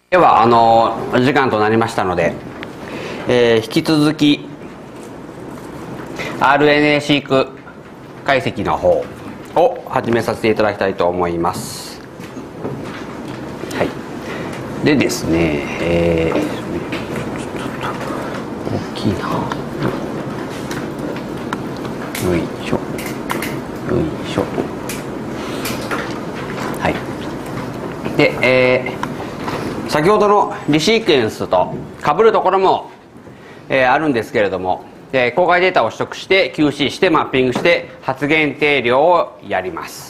では時間となりましたので、引き続き RNA シーク解析の方を始めさせていただきたいと思います。はい、でですね、大きいな。よいしょよいしょ。はい。で、先ほどのリシーケンスと被るところも、あるんですけれども、公開データを取得して QC してマッピングして発現定量をやります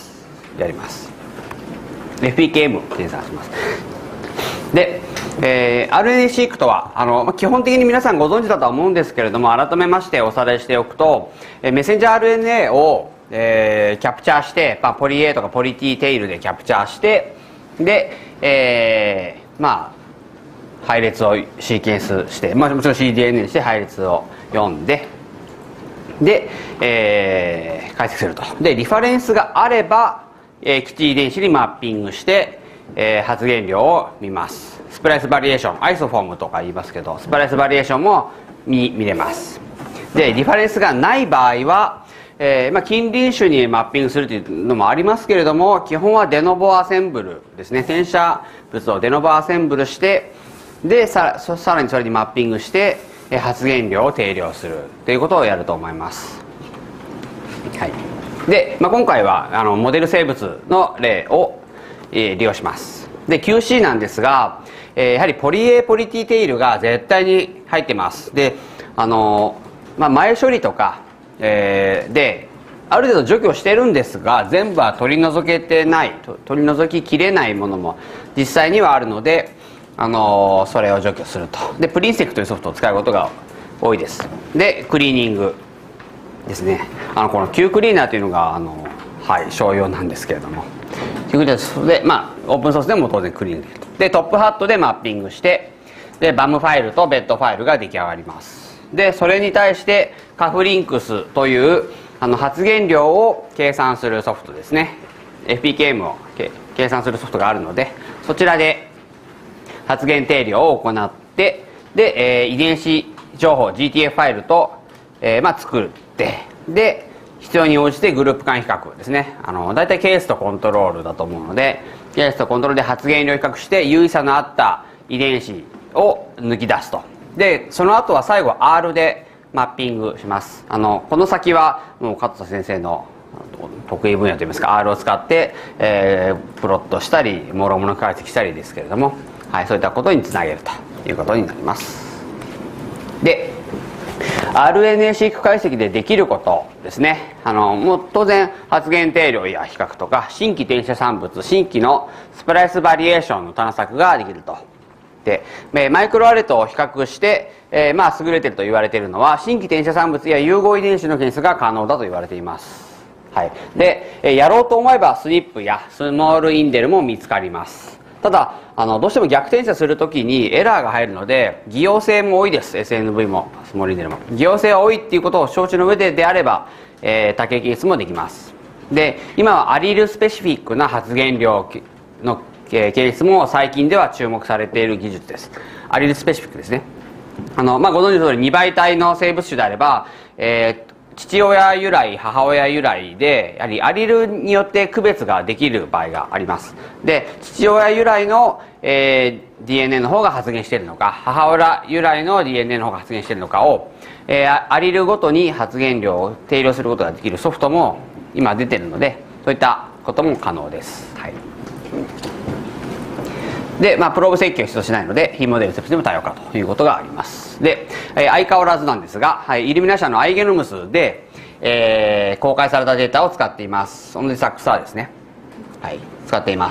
。FPKM 計算します。で、RNA シークとは基本的に皆さんご存知だとは思うんですけれども、改めましておさらいしておくと、メッセンジャー RNA を、キャプチャーして、ポリ A とかポリ T テイルでキャプチャーして、で、配列をシーケンスして、もちろん cDNA にして配列を読んで、で、解析すると。でリファレンスがあれば、基地遺伝子にマッピングして、発現量を見ます。スプライスバリエーション、アイソフォームとか言いますけど、スプライスバリエーションも見れます。でリファレンスがない場合は、近隣種にマッピングするというのもありますけれども、基本はデノボアセンブルですね。転写物をデノボアセンブルして、でさらにそれにマッピングして発現量を定量するということをやると思います。はい。で、今回はモデル生物の例を、利用します。で QC なんですが、やはりポリ A ポリ T テイルが絶対に入ってます。で前処理とか、である程度除去してるんですが、全部は取り除けてない、取り除ききれないものも実際にはあるので、それを除去すると。でプリンセクというソフトを使うことが多いです。でクリーニングですね。この Q クリーナーというのが商用なんですけれども、Q クリーナーでオープンソースでも当然クリーニングできると。でトップハットでマッピングして、でバムファイルとベッドファイルが出来上がります。でそれに対してカフリンクスという発現量を計算するソフトですね。 FPKM を計算するソフトがあるので、そちらで発現定量を行って、で、遺伝子情報 GTF ファイルと、作って、で必要に応じてグループ間比較ですね。大体ケースとコントロールだと思うので、ケースとコントロールで発現量を比較して有意差のあった遺伝子を抜き出すと。でその後は最後 R でマッピングします。この先はもう加藤先生の得意分野といいますか、 R を使って、プロットしたりもろもろ解析したりですけれども、そういったことにつなげるということになります。で RNA シーク解析でできることですね。もう当然発現定量や比較とか、新規転写産物、新規のスプライスバリエーションの探索ができると。でマイクロアレと比較して、優れていると言われているのは、新規転写産物や融合遺伝子の検出が可能だと言われています。はい。でやろうと思えばスニップやスモールインデルも見つかります。ただどうしても逆転写するときにエラーが入るので、偽陽性も多いです。 SNV もスモールインデルも偽陽性が多いっていうことを承知の上であれば、多形検出もできます。で今はアリルスペシフィックな発現量の検出も最近では注目されている技術です。アリルスペシフィックですね。ご存知の通り2倍体の生物種であれば、父親由来母親由来でやはりアリルによって区別ができる場合があります。で父親由来の、DNA の方が発現しているのか、母親由来の DNA の方が発現しているのかを、アリルごとに発現量を定量することができるソフトも今出ているので、そういったことも可能です。はい。でプローブ設計を必要しないので、非モデルセプスでも対応可ということがあります。で相変わらずなんですが、イルミナ社のアイゲノムスで、公開されたデータを使っています。同じサックスはですね、使っています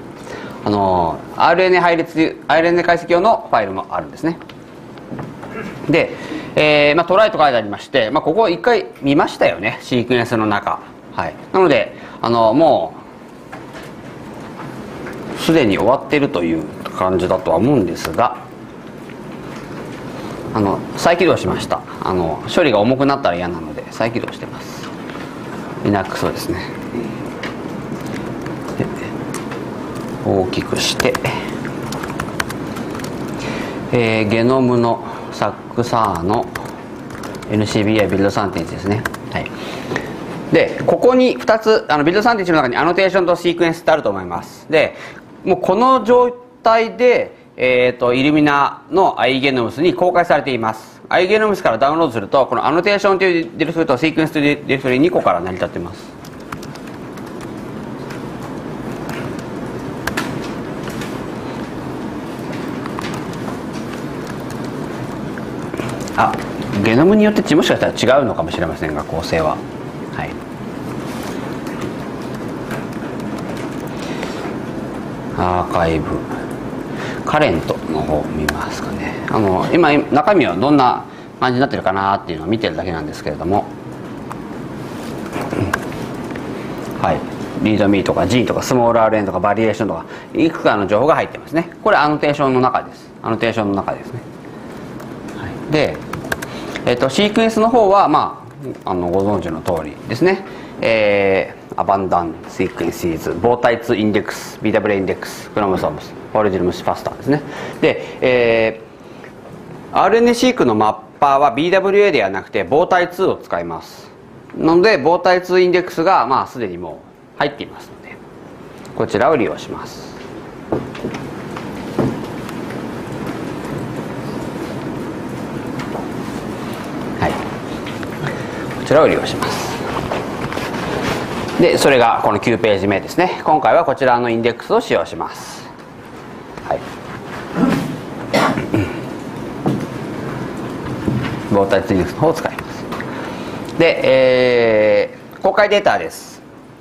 。RNA 配列 RNA 解析用のファイルもあるんですね。で、トライと書いてありまして、ここ一回見ましたよね、シークエンスの中。なのでもうすでに終わっているという感じだとは思うんですが、再起動しました。処理が重くなったら嫌なので再起動してます。 Linux をですね、で大きくしてゲノムのサックサーの NCBI ビルド3.1ですね。はい、でここに2つビルド 3.1 の中にアノテーションとシークエンスってあると思います。でもうこの状態で、イルミナの iGenoms に公開されています。iGenoms からダウンロードするとこのアノテーションというディレクトリとシークエンスというディレクトリ2個から成り立っています。ゲノムによってもしかしたら違うのかもしれませんが、構成は。はい、アーカイブカレントの方見ますかね。今中身はどんな感じになってるかなっていうのを見てるだけなんですけれども、はい、リードミーとか G とかスモール RN とかバリエーションとかいくつかの情報が入ってますね。これアノテーションの中です。アノテーションの中ですね。はい、でシークエンスの方は、ご存知の通りですね。アバンダンシークエンスシリーズ、ボータイツインデックス、BW インデックス、クロモソームス、ホールジルムスファスターですね。で、RNA シークのマッパーは BWA ではなくてボータイ2を使います。なのでボータイ2インデックスがすでにもう入っていますので、こちらを利用します。こちらを利用します。でそれがこの9ページ目ですね。今回はこちらのインデックスを使用します。はい、ボータイツインデックスの方を使います。で、公開データです。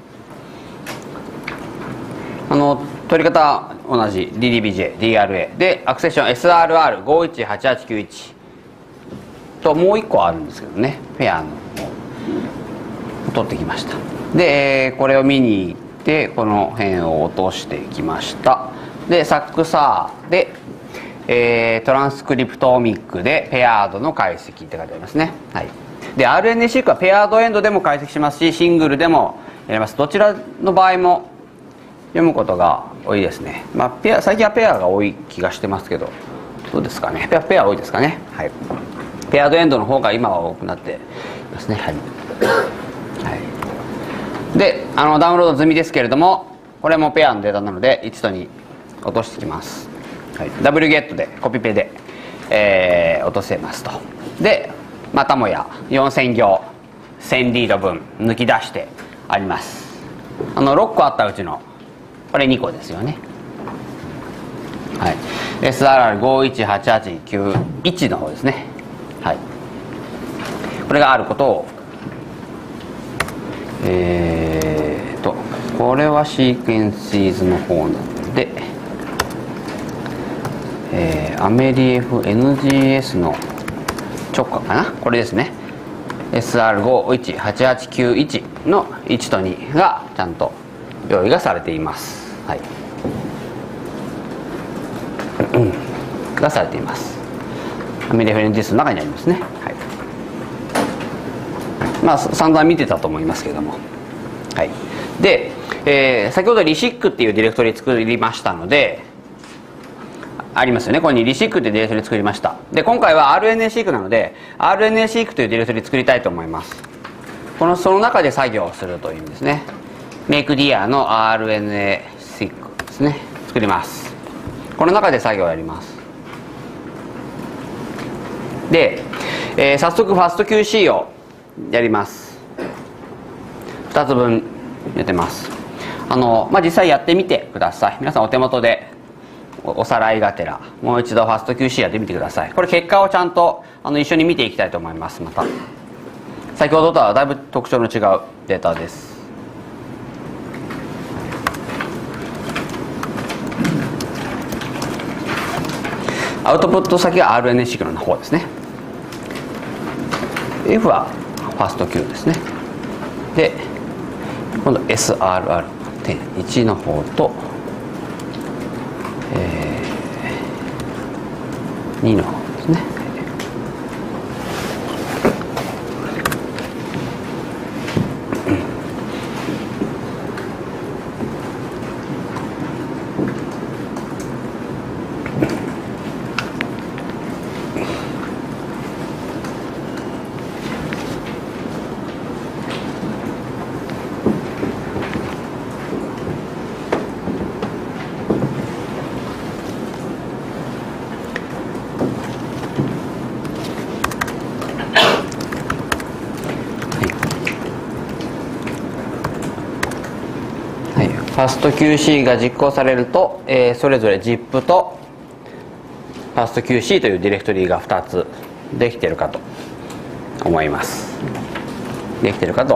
取り方同じ DDBJ、DRA でアクセッション SRR518891 ともう1個あるんですけどね、ペアの取ってきました。で、これを見に行ってこの辺を落としてきました。でサックサーで、トランスクリプトオミックでペアードの解析って書いてありますね。はい、で RNA シークはペアードエンドでも解析しますし、シングルでもやります。どちらの場合も読むことが多いですね。最近はペアが多い気がしてますけど、どうですかね。ペア多いですかね。はい、ペアードエンドの方が今は多くなっていますね。はい、はい、でダウンロード済みですけれども、これもペアのデータなので1と2落としてきます。はい、wget でコピペで、落とせますと。でまたもや4000行1000リード分抜き出してあります。6個あったうちのこれ2個ですよね。はい、SRR518891 の方ですね。はい、これがあることをこれはシークエンシーズの方なので、アメリ FNGS の直下かな、これですね。 SR518891 の1と2がちゃんと用意がされています。はい、がされています。アメリ FNGS の中にありますね。はい、散々見てたと思いますけれども、はい、で、先ほどリシックっていうディレクトリ作りましたので、ありますよね。ここにリシックっていうディレクトリ作りました。で今回は RNA シークなので RNA シークというディレクトリ作りたいと思います。その中で作業をするという意味ですね。メイクディアの RNA シークですね、作ります。この中で作業をやります。で、早速ファスト QC をやります。2つ分やってます。実際やってみてください。皆さんお手元でおさらいがてらもう一度ファスト QC やってみてください。これ結果をちゃんと一緒に見ていきたいと思います。また先ほどとはだいぶ特徴の違うデータです。アウトプット先が RNA シークの方ですね。F はファスト Q ですね。で今度 SRR.1 の方と、2の方ですね。 ファスト QC が実行されると、それぞれ ZIP とファスト QC というディレクトリが2つできているかと思います。で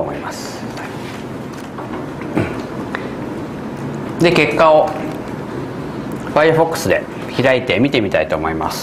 結果を Firefox で開いて見てみたいと思います。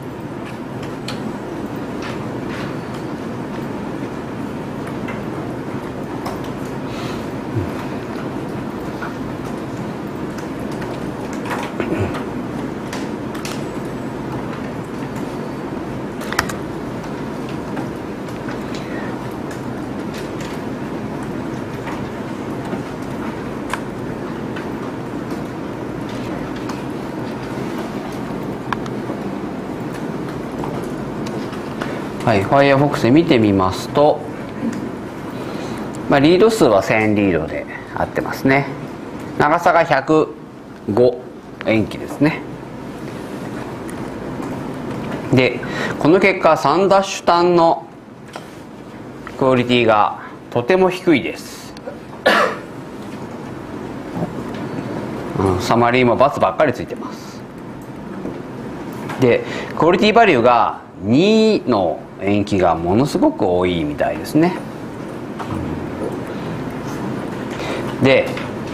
はい、Firefox で見てみますと、リード数は1000リードで合ってますね。長さが105塩基ですね。でこの結果3ダッシュ単のクオリティがとても低いです。サマリーも×ばっかりついてます。でクオリティバリューが2の塩基がものすごく多いみたいですね。で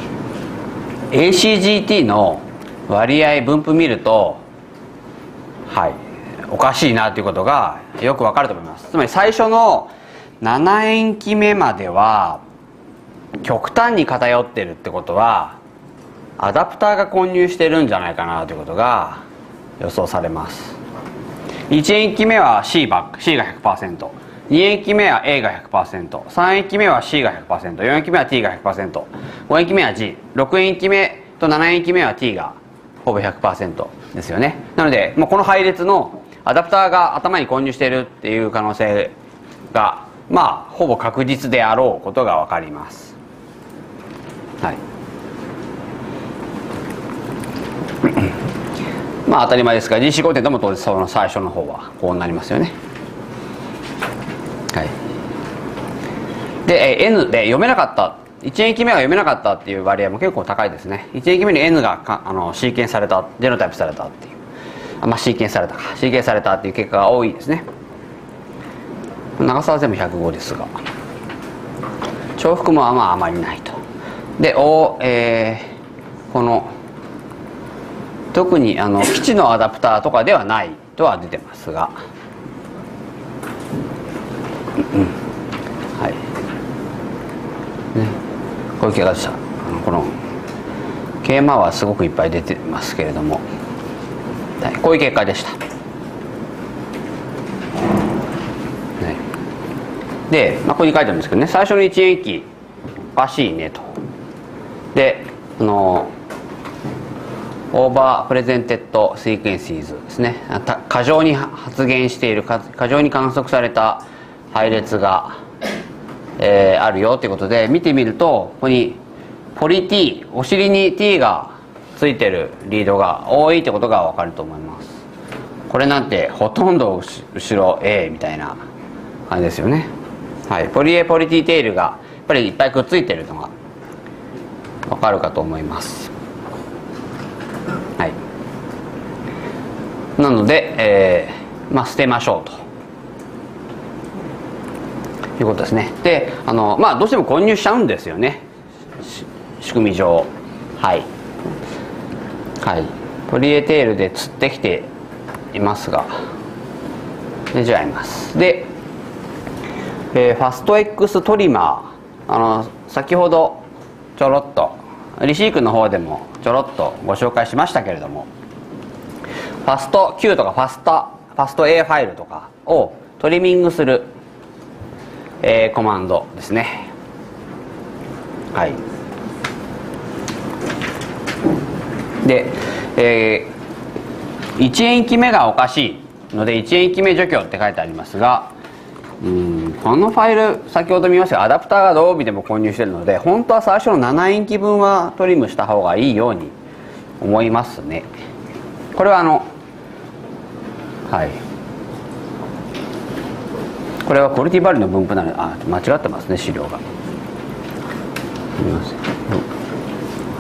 ACGT の割合分布見ると、おかしいなということがよくわかると思います。つまり最初の7塩基目までは極端に偏ってるってことはアダプターが混入してるんじゃないかなということが予想されます。1塩基目は C が 100%、 2塩基目は A が 100%、 3塩基目は C が 100%、 4塩基目は T が 100%、 5塩基目は G、 6塩基目と7塩基目は T がほぼ 100% ですよね。なのでもうこの配列のアダプターが頭に混入しているっていう可能性がほぼ確実であろうことが分かります。当たり前ですが DC コンテントも当然その最初の方はこうなりますよね。で N で読めなかった、1塩基目が読めなかったっていう割合も結構高いですね。1塩基目に N がシーケンスされた、ジェノタイプされたっていう、シーケンスされたっていう結果が多いですね。長さは全部105ですが重複もあまりないと。でこの特に基地のアダプターとかではないとは出てますが、こういう結果でした。この桂馬はすごくいっぱい出てますけれども、こういう結果でした。で、ここに書いてあるんですけどね、最初の1塩基おかしいねと。でオーバープレゼンテッドシークエンシーズですね、過剰に発現している、過剰に観測された配列が、あるよということで見てみると、ここにポリ T、 お尻に T がついてるリードが多いってことが分かると思います。これなんてほとんど後ろ A みたいな感じですよね。ポリ A ポリ T テールがやっぱりいっぱいくっついてるのが分かるかと思います。なので、捨てましょうということですね。でどうしても混入しちゃうんですよね、仕組み上。ポリエテールで釣ってきていますが出ちゃいます。で、ファスト X トリマー、先ほどちょろっとリシークの方でもちょろっとご紹介しましたけれども、ファスト Q とかファスト A ファイルとかをトリミングする、コマンドですね。で、1塩基目がおかしいので1塩基目除去って書いてありますが、このファイル先ほど見ましたがアダプターがどう見ても混入しているので、本当は最初の7塩基分はトリムした方がいいように思いますね。これはこれはクオリティバリューの分布なので間違ってますね、資料が。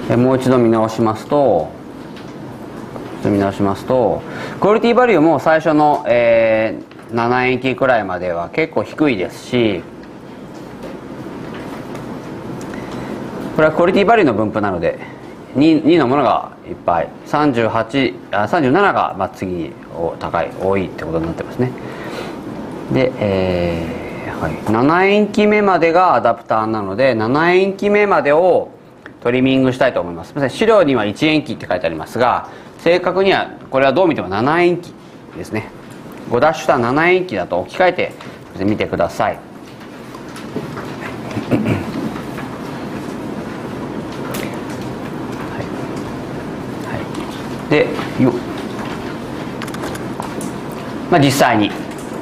もう一度見直しますと、クオリティバリューも最初の、7円期くらいまでは結構低いですし、これはクオリティバリューの分布なので 2のものがいっぱい、37が次に多いってことになってますね。で、7円期目までがアダプターなので、7円期目までをトリミングしたいと思います。資料には1円期って書いてありますが、正確にはこれはどう見ても7円期ですね。5ダッシュした7円期だと置き換えて見てください。で、実際に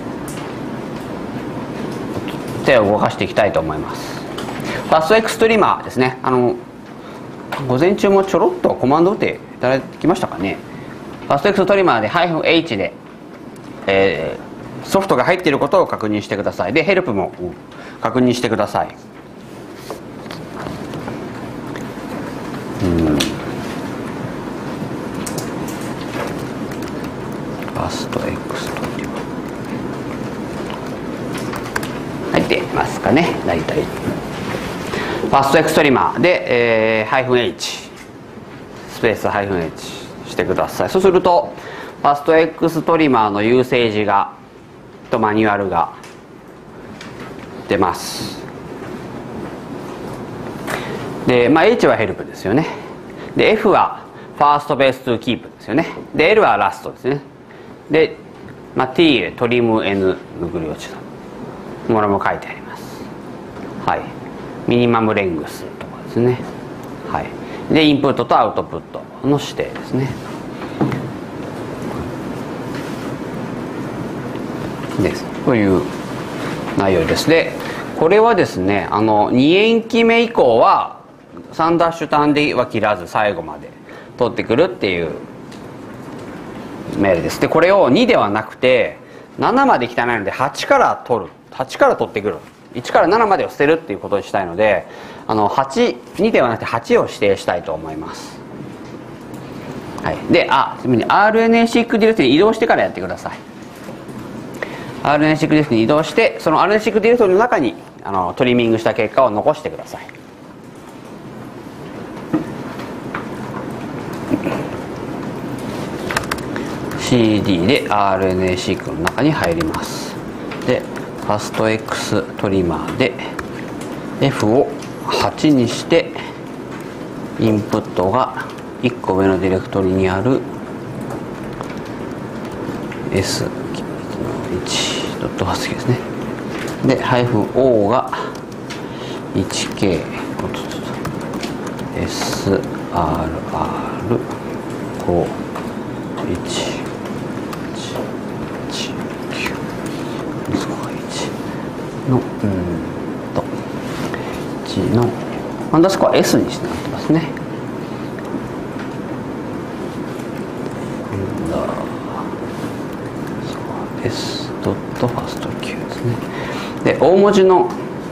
手を動かしていきたいと思います。ファストエクストリーマーですね。午前中もちょろっとコマンド打っていただいてきましたかね。ファストエクストリーマーで -H で、ソフトが入っていることを確認してください。で、ヘルプも確認してください。ファストエクストリーマー入ってますかね、大体。ファストエクストリーマーで、-H スペース-H してください。そうするとファストエクストリマーのユーセージがとマニュアルが出ます。で、H はヘルプですよね。で、F はファーストベーストゥーキープですよね。で、L はラストですね。で、T トリム N ぬぐり落ちとものも書いてあります。はい。ミニマムレングスとかですね。はい。で、インプットとアウトプットの指定ですね。こういう内容です。で、これはですね、2円期目以降は3ダッシュ単では切らず最後まで取ってくるっていうメールです。で、これを2ではなくて7まで来てないので8から取ってくる。1から7までを捨てるっていうことにしたいので、2ではなくて8を指定したいと思います。はい。で、RNA-seq ディレクトに移動してからやってください。RNA-seq ディレクトに移動して、その RNA-seq ディレクトの中にトリミングした結果を残してください。CD で RNA-seq の中に入ります。で、ファスト X トリマーで F を8にして、インプットが1個上のディレクトリにある S1.8 ですね。で、-O が 1K SRR5 1の1のアンダースコア S にしてなってますね。アンダースコア S ドットファスト Q ですね。で、大文字の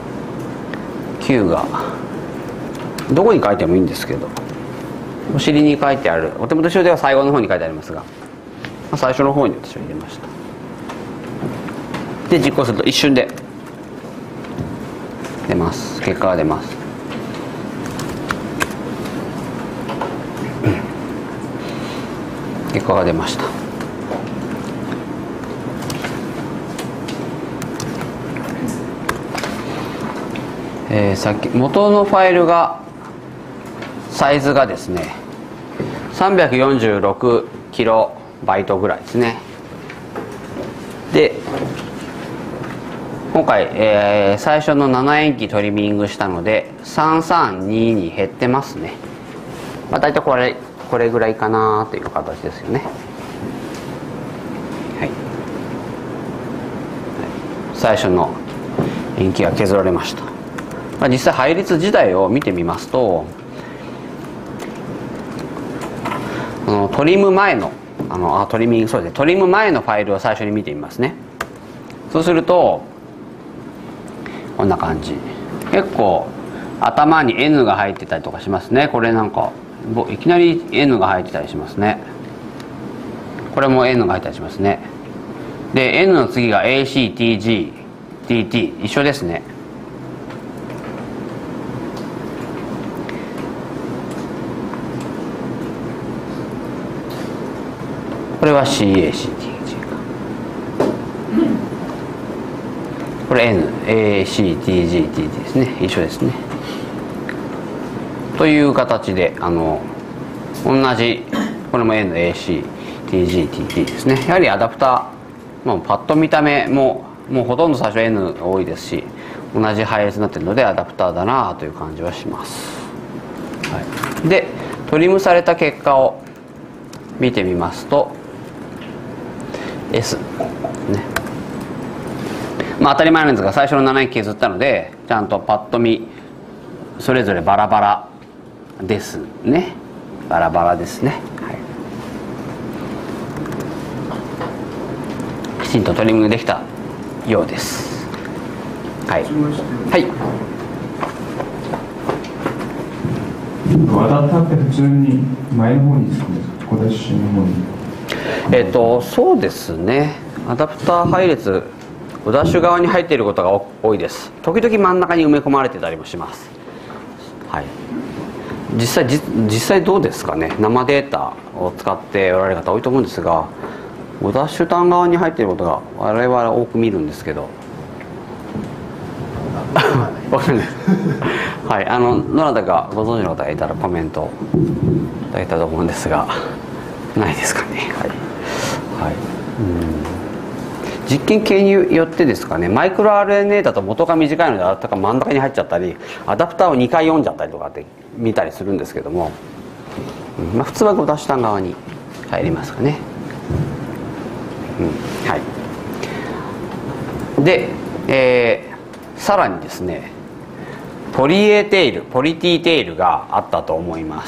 Q がどこに書いてもいいんですけど、お尻に書いてある、お手元資料では最後の方に書いてありますが、最初の方に私は入れました。で、実行すると一瞬で出ます。結果が出ます。結果が出ました。さっき元のファイルがサイズがですね346キロバイトぐらいですね。で、今回、最初の7塩基トリミングしたので332に減ってますね。大体これぐらいかなという形ですよね。はい、最初の塩基が削られました。実際配列自体を見てみますと、トリム前のトリム前のファイルを最初に見てみますね。そうするとこんな感じ。結構頭に N が入ってたりとかしますね。これなんかいきなり N が入ってたりしますね。これも N が入ったりしますね。で N の次が ACTGDT 一緒ですね。これは CACTG か。これ NACTGTT ですね。一緒ですね。という形で同じこれも NACTGTT ですね。やはりアダプター、パッと見た目もうほとんど最初 N 多いですし、同じ配列になっているのでアダプターだなという感じはします。はい、でトリムされた結果を見てみますと S ね。当たり前なんですが最初の7駅削ったのでちゃんとパッと見それぞれバラバラですね。バラバラですね。はい、きちんとトリミングできたようです。はい。はい。 アダプターって普通に前の方につくんですか？小出しの方に。 そうですね。アダプター配列小ダッシュ側に入っていることが多いです。時々真ん中に埋め込まれてたりもします。はい。実際どうですかね。生データを使っておられる方多いと思うんですが、小ダッシュ端側に入っていることが我々は多く見るんですけどわかんないはい、どなたかご存知の方がいたらコメントいただいたと思うんですが、ないですかね。はい、はい、実験系によってですかね。マイクロ RNA だと元が短いのでアダプターが真ん中に入っちゃったり、アダプターを2回読んじゃったりとかって見たりするんですけども、普通は小ダッシュ端側に入りますかね。はい。で、さらにですね、ポリ A テール、ポリ T テールがあったと思います。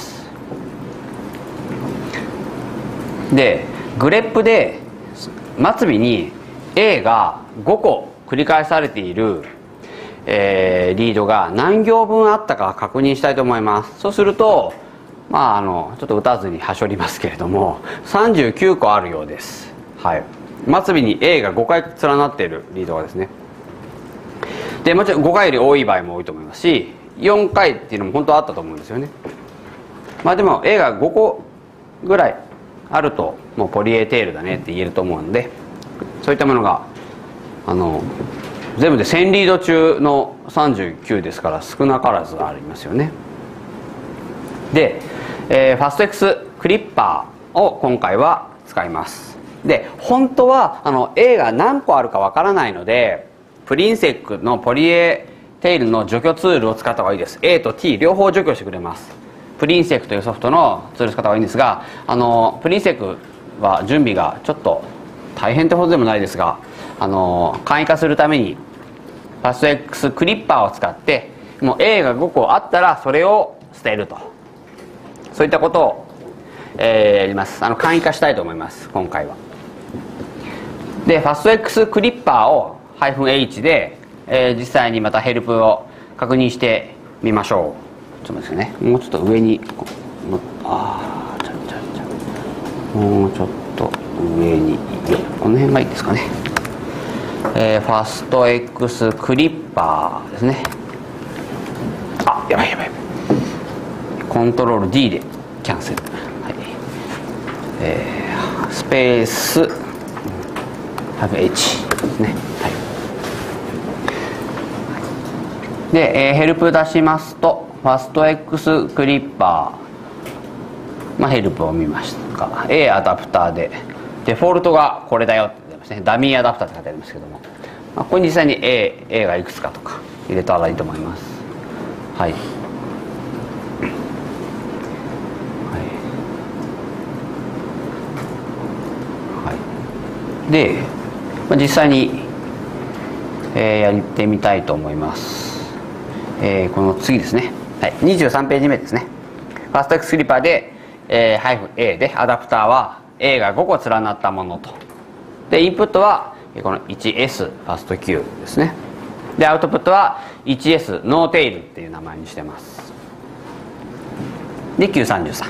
で、グレップで末尾に A が5個繰り返されている、リードが何行分あったか確認したいと思います。そうすると、ちょっと打たずにはしょりますけれども、39個あるようです。はい。末尾に A が5回連なっているリードがですね。でもちろん5回より多い場合も多いと思いますし、4回っていうのも本当はあったと思うんですよね。でも A が5個ぐらいあるともうポリ A テールだねって言えると思うので、そういったものが全部で1000リード中の39ですから少なからずありますよね。で、ファスト X クリッパーを今回は使います。で本当はA が何個あるかわからないので、プリンセックのポリ A テールの除去ツールを使った方がいいです。 A と T 両方除去してくれます。プリンセックというソフトのツールを使った方がいいんですが、プリンセックは準備がちょっと大変ってほどでもないですが、簡易化するためにファスト X クリッパーを使って、もう A が5個あったらそれを捨てると、そういったことを、やります。簡易化したいと思います今回は。でファスト X クリッパーを-H で、実際にまたヘルプを確認してみましょう。ちょっと待ってね、もうちょっと上にもうちょっと上に、この辺がいいですかね。ファスト X クリッパーですね。やばいコントロール D でキャンセル、はい、スペース-H ですね。はい。で、ヘルプ出しますとファスト X クリッパー、ヘルプを見ましたが A アダプターでデフォルトがこれだよって出ますね。ダミーアダプターって書いてありますけども、ここに実際に A がいくつかとか入れたらいいと思います。はい、で、実際に、やってみたいと思います。この次ですね、はい、23ページ目ですね。ファスト X クリッパーで、-A でアダプターは A が5個連なったものと、でインプットはこの 1S ファスト Q ですね。でアウトプットは 1S ノーテイルっていう名前にしてます。 で933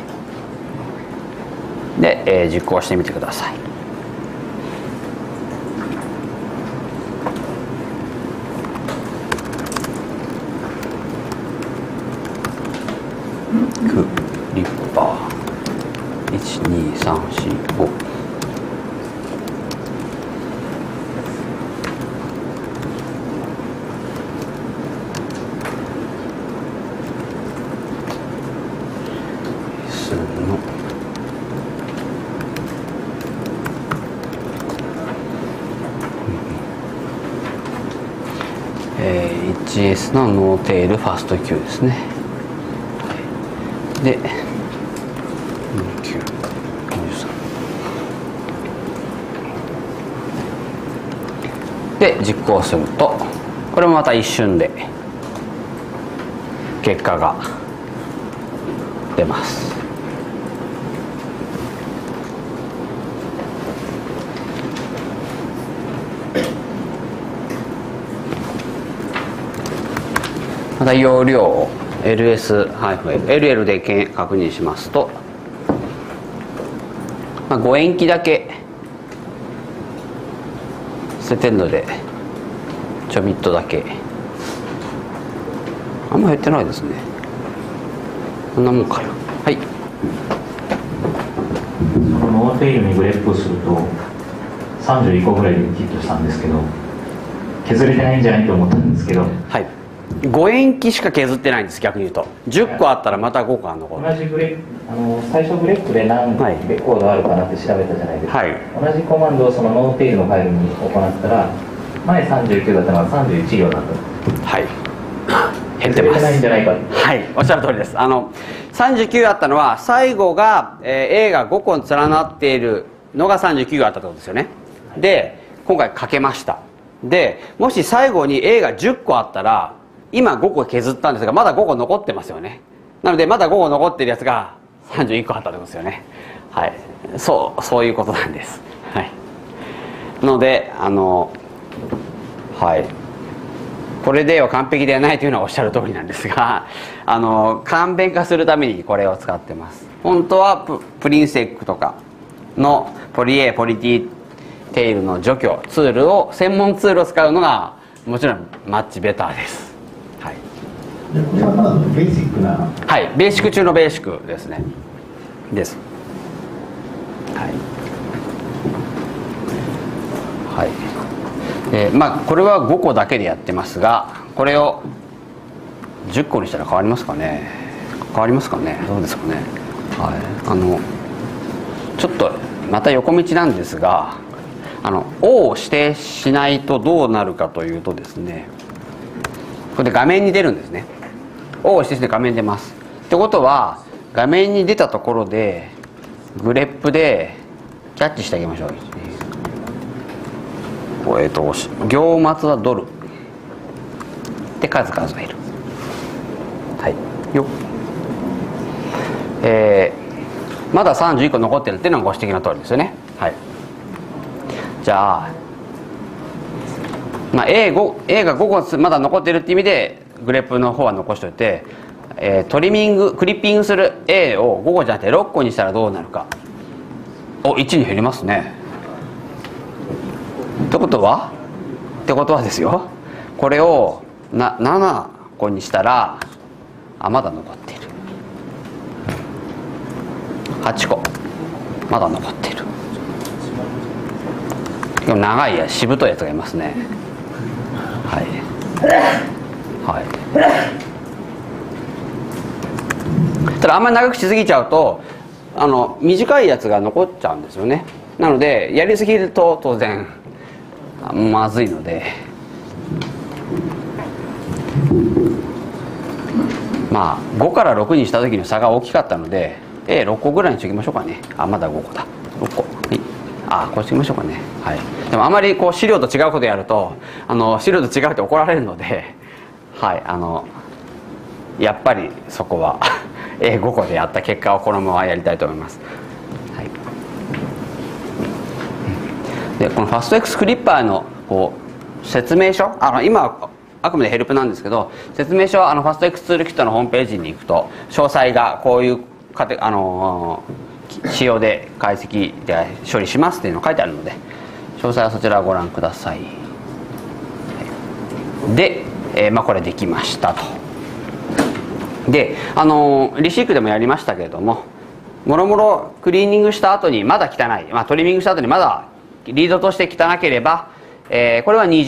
で、実行してみてください。クリッパー123451S のノーテールファスト Q ですね。でで実行するとこれもまた一瞬で結果が出ます。また容量を LS-LL で確認しますと、5塩基だけ捨ててるのでちょびっとだけあんま減ってないですね。こんなもんかな。はい。 そのノーテールにグレップをすると31個ぐらいでヒットしたんですけど、削れてないんじゃないと思ったんですけど、 はい、5塩基しか削ってないんです。逆に言うと10個あったらまた5個あるの。 同じグレ最初グレップで何レコードあるかなって調べたじゃないですか、はい、同じコマンドをそのノーテールのファイルに行ったら前39だったのが31行だった。はい、減ってます。ないんじゃないか。 はい、おっしゃる通りです。39あったのは最後が、A が5個連なっているのが39あったってことですよね。で今回かけました。でもし最後に A が10個あったら今5個削ったんですがまだ5個残ってますよね。なのでまだ5個残ってるやつが31個あったってことですよね。はい、そういうことなんです。はい、のではい、これでは完璧ではないというのはおっしゃる通りなんですが簡便化するためにこれを使ってます。本当はプリンセックとかのポリ A ポリ T テールの除去ツールを専門ツールを使うのがもちろんマッチベターです。はい、 これはまだベーシックな、 はい、ベーシック中のベーシックですね。です。はい、はい、これは5個だけでやってますがこれを10個にしたら変わりますかね。変わりますかね。どうですかね。はい、ちょっとまた横道なんですがO を指定しないとどうなるかというとですね、これで画面に出るんですね。O を指定して画面に出ます。ってことは画面に出たところでグレップでキャッチしてあげましょう。行末はドルで数数える。はいよまだ31個残ってるっていうのがご指摘の通りですよね。はい、じゃあ、A が5個まだ残ってるっていう意味でグレップの方は残しておいて、クリッピングする A を5個じゃなくて6個にしたらどうなるか。1に減りますね。ってことはですよ、これを7個にしたらまだ残っている。8個まだ残っている。長いしぶといやつがいますね。はいはい。ただあんまり長くしすぎちゃうと短いやつが残っちゃうんですよね。なのでやりすぎると当然まずいので、5から6にした時の差が大きかったので A6 個ぐらいにしておきましょうかね。まだ5個だ。6個。はい、こうしておきましょうかね。はい、でもあまり資料と違うことやると資料と違うって怒られるので、はい、やっぱりそこは5個でやった結果をこのままやりたいと思います。はい、でこのファスト X クリッパーの説明書今はあくまでヘルプなんですけど、説明書はファスト X ツールキットのホームページに行くと詳細がこういう仕様で解析で処理しますっていうのが書いてあるので、詳細はそちらをご覧ください。で、これできましたと。でリシークでもやりましたけれども、もろもろクリーニングした後にまだ汚い、トリミングした後にまだリードとして汚ければ、これはこ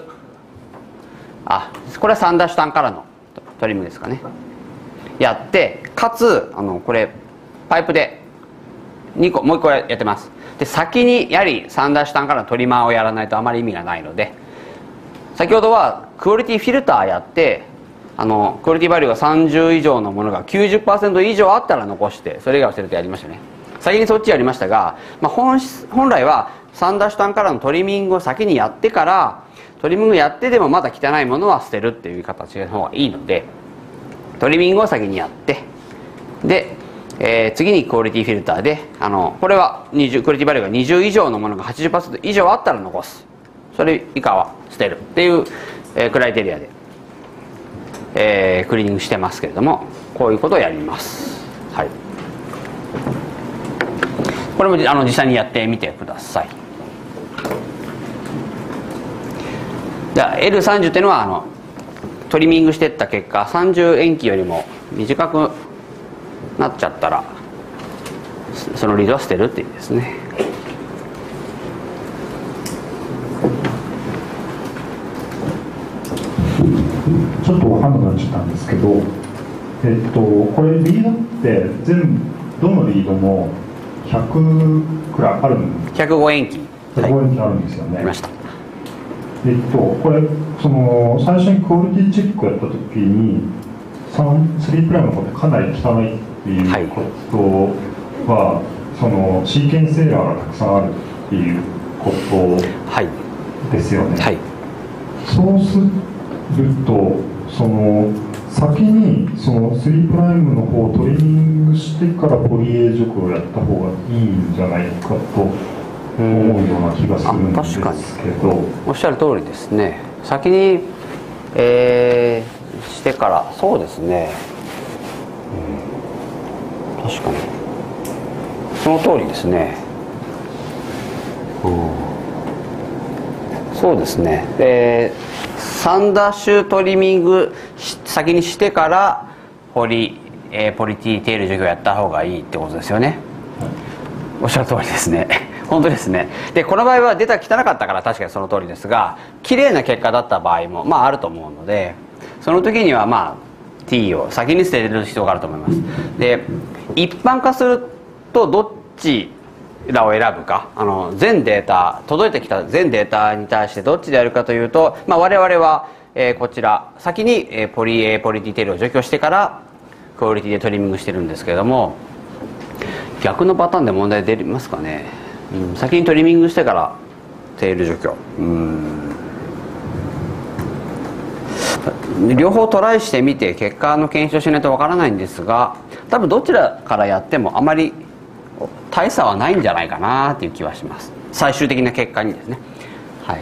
れは3ダッシュ単からのトリミングですかね、やって、かつこれパイプでもう1個やってます。で先にやはり3ダッシュ単からのトリマーをやらないとあまり意味がないので、先ほどはクオリティフィルターやって、クオリティバリューが30以上のものが 90% 以上あったら残して、それ以外は捨てるとやりましたね。先にそっちやりましたが、本来は3ダッシュ単からのトリミングを先にやってから、トリミングやってでもまだ汚いものは捨てるっていう形の方がいいので、トリミングを先にやって、で、次にクオリティフィルターでこれはクオリティバリューが20以上のものが 80% 以上あったら残す、それ以下は捨てるっていう、クライテリアでクリーニングしてますけれども、こういうことをやります。はい、これも実際にやってみてください。じゃあ L30 っていうのはトリミングしていった結果、30延期よりも短くなっちゃったらそのリードは捨てるっていう意味ですね。 ちょっと分かんなくなっちゃったんですけど、これリードってどのリードも100くらいあるんです。 105延期。 105延期あるんですよね。 ありました。 これ最初にクオリティチェックやった時に3プライムのことかなり汚いっていうことは、シーケンスエラーがたくさんあるっていうことですよね。 はい、 そうすると先に3プライムの方をトリミングしてからポリエ除去をやった方がいいんじゃないかと思うような気がするんですけど。 おっしゃる通りですね。先に、してから、そうですね、確かにその通りですね。そうですね。3ダッシュトリミング先にしてからポリティテール除去をやった方がいいってことですよね。おっしゃる通りですね。本当ですね。でこの場合はデータ汚かったから確かにその通りですが、綺麗な結果だった場合もあると思うので、その時にはT を先に捨てる必要があると思います。で一般化するとどっちらを選ぶか、全データ届いてきた全データに対してどっちでやるかというと、我々は、こちら先に、ポリティテールを除去してからクオリティでトリミングしてるんですけれども、逆のパターンで問題出ますかね。先にトリミングしてからテール除去、両方トライしてみて結果の検証しないとわからないんですが、多分どちらからやってもあまり大差はないんじゃないかなっていう気はします。最終的な結果にですね。はい、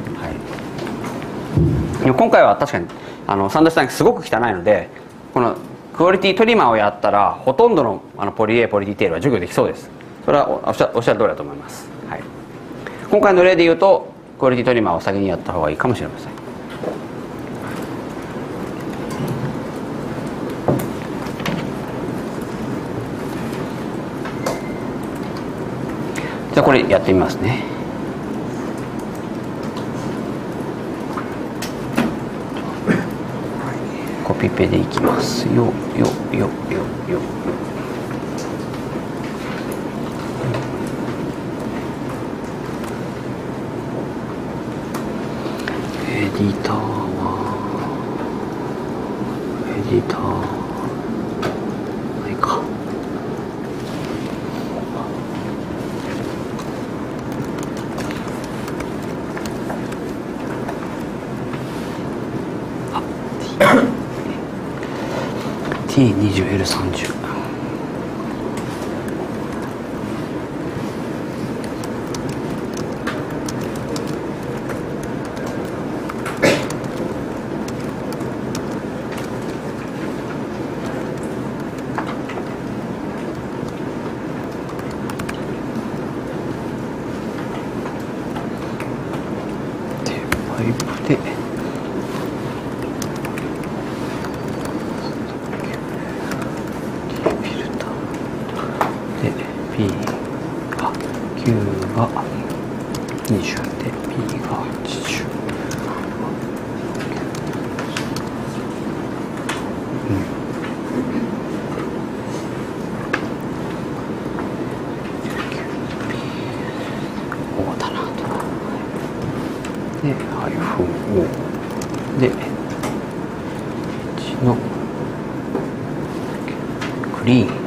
はい、今回は確かにサンダースタインすごく汚いので、このクオリティトリマーをやったらほとんどのポリティテールは除去できそうです。それはおっしゃる通りだと思います。はい、今回の例で言うとクオリティトリマーを先にやった方がいいかもしれません。じゃあこれやってみますね。コピペでいきますよ。エディターないか。T20L30。 が20で B が80。で、ハイフン O で1のクリーン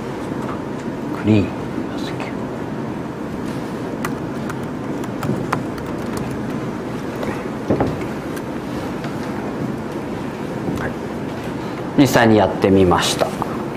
実際にやってみました。フ